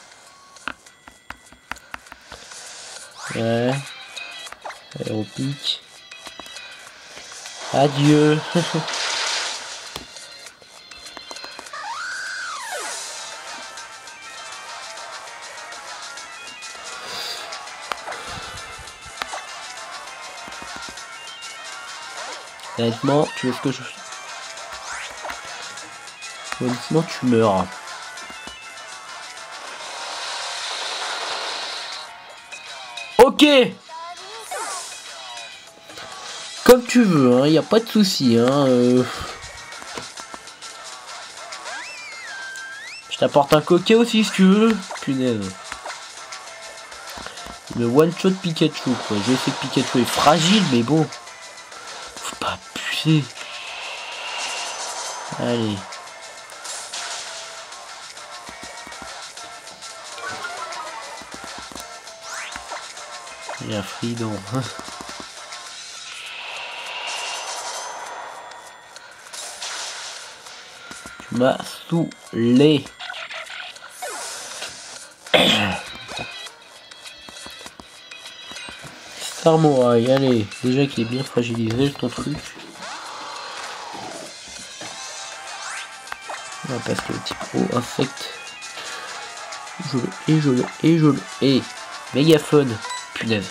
Ouais. Aéropique. Adieu. Honnêtement, tu veux ce que je... Honnêtement, tu meurs. Ok. Comme tu veux, hein, y a pas de souci, hein. Je t'apporte un coquet aussi si tu veux. Punaise. Le one shot Pikachu, quoi. Je sais que Pikachu est fragile, mais bon. Faut pas abuser. Allez. Il y a Fridon. Tu m'as saoulé. Samouraï, allez. Déjà qu'il est bien fragilisé ton truc. On va passer au petit pro insecte. Je le hais. Mégaphone. Punaise.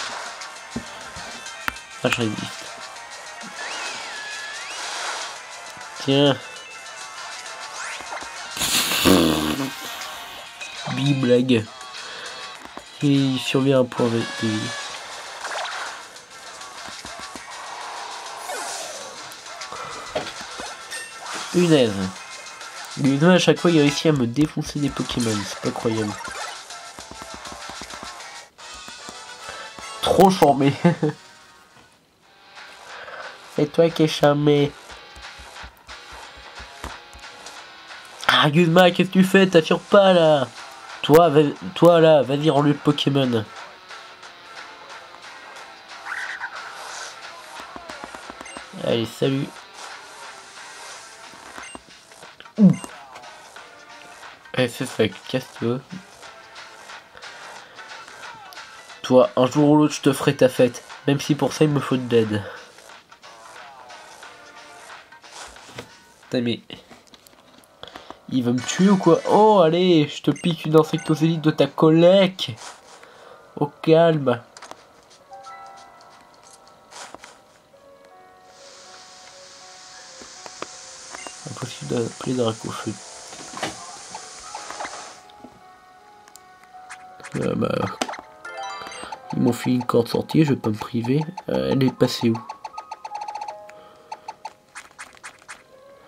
Ah, je résiste. Tiens. Blague. Et il survient un point de... Punaise. À chaque fois il réussit à me défoncer des Pokémon, c'est pas croyable. Trop charmé. C'est toi qui es charmé. Ah Guzma, qu'est-ce que tu fais? T'assures pas là. Toi là, vas-y rends le Pokémon. Allez, salut. Ouh. Eh, c'est ça, casse-toi. Toi, un jour ou l'autre, je te ferai ta fête. Même si pour ça, il me faut de l'aide. Putain, mais... Il va me tuer ou quoi? Oh, allez, je te pique une insectosédite de ta collègue. Au calme. Impossible d'appeler Dracofeu. Bah... Ils m'ont fait une corde sortie, je vais pas me priver. Elle est passée où?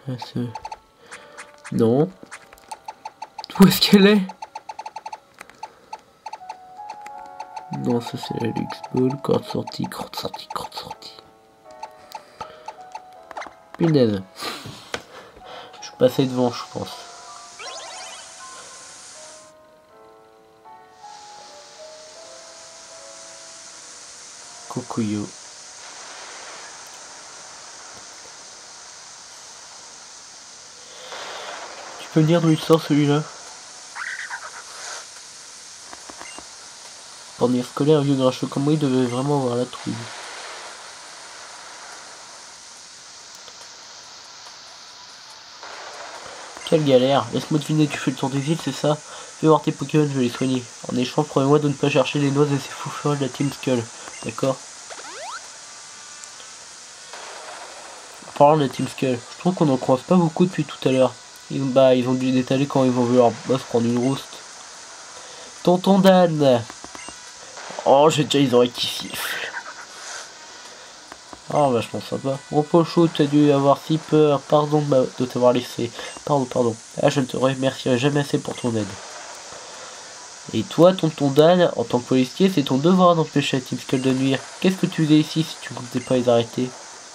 Non. Où est-ce qu'elle est? Non, ça c'est la Lux Ball. Corde sortie, corde sortie, corde sortie. Punaise. Je suis passé devant, je pense. Kokuyo. Tu peux me dire d'où il sort celui-là? Pour devenir scolaire, vieux grincheux comme moi, il devait vraiment avoir la trouille. Quelle galère. Laisse-moi deviner, tu fais le tour des îles, c'est ça? Fais voir tes Pokémon, je vais les soigner. En échange, promets-moi de ne pas chercher les noix et ces fous de la Team Skull. D'accord? En parlant de la Team Skull, je trouve qu'on en croise pas beaucoup depuis tout à l'heure. Ils ont dû détaler quand ils ont vu leur boss prendre une rouste. Tonton Dan! Oh, j'ai déjà les oreilles qui sifflent. Oh, vachement sympa. Mon Pocho, t'as dû avoir si peur. Pardon de t'avoir laissé. Pardon. Ah, je ne te remercierai jamais assez pour ton aide. Et toi, tonton Dan, en tant que policier, c'est ton devoir d'empêcher la Team Skull de nuire. Qu'est-ce que tu faisais ici si tu ne comptais pas les arrêter?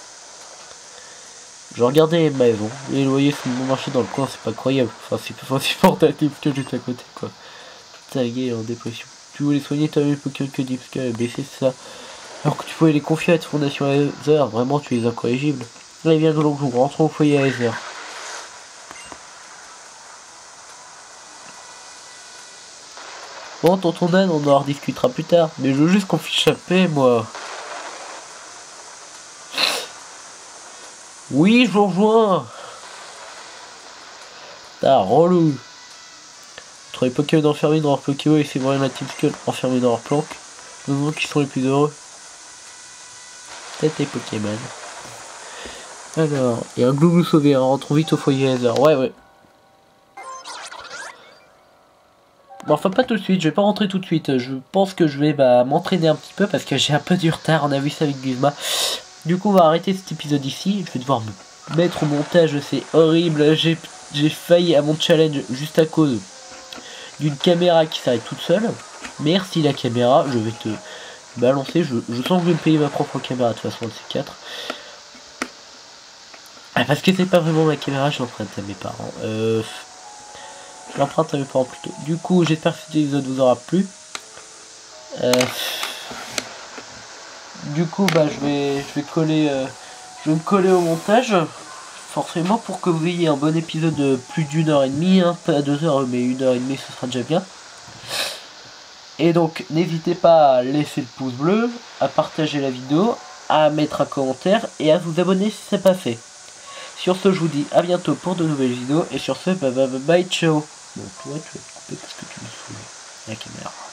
Je regardais les maisons. Les loyers sont bon marché dans le coin, c'est pas croyable. Enfin, c'est pas supporter la Team Skull juste à côté, quoi. Putain, le gars est en dépression. Tu voulais soigner ta même Pokémon que Team Skull et baisser ça. Alors que tu pouvais les confier à cette fondation Aether, vraiment tu es incorrigible. Allez bien donc nous rentrons au foyer Aether. Bon tonton Dan, on en rediscutera plus tard, mais je veux juste qu'on fiche la paix moi. Oui je vous rejoins. Ah relou. Entre les Pokémon enfermés dans leur Pokémon et ces moyens de la Team Skull enfermés dans leur planque, nous voyons qui sont les plus heureux. Peut-être les Pokémon. Alors, et un Glou sauvé, hein, rentrons vite au foyer Aether. Ouais. Bon, enfin pas tout de suite, je vais pas rentrer tout de suite. Je pense que je vais m'entraîner un petit peu parce que j'ai un peu du retard, on a vu ça avec Guzma. Du coup on va arrêter cet épisode ici. Je vais devoir me mettre au montage, c'est horrible. J'ai failli à mon challenge juste à cause d'une caméra qui s'arrête toute seule. Merci la caméra, je vais te balancer. Je sens que je vais me payer ma propre caméra de toute façon de ces 4. Ah, parce que c'est pas vraiment ma caméra, je l'emprunte à mes parents. Je l'emprunte à mes parents plutôt. Du coup, j'espère que cet épisode vous aura plu. Du coup, je vais me coller au montage, forcément pour que vous ayez un bon épisode de plus d'1h30, hein, pas 2 heures, mais 1h30, ce sera déjà bien. Et donc, n'hésitez pas à laisser le pouce bleu, à partager la vidéo, à mettre un commentaire et à vous abonner si ce n'est pas fait. Sur ce, je vous dis à bientôt pour de nouvelles vidéos. Et sur ce, bye ciao. Bon, toi, tu vas te couper parce que tu me saoules la caméra.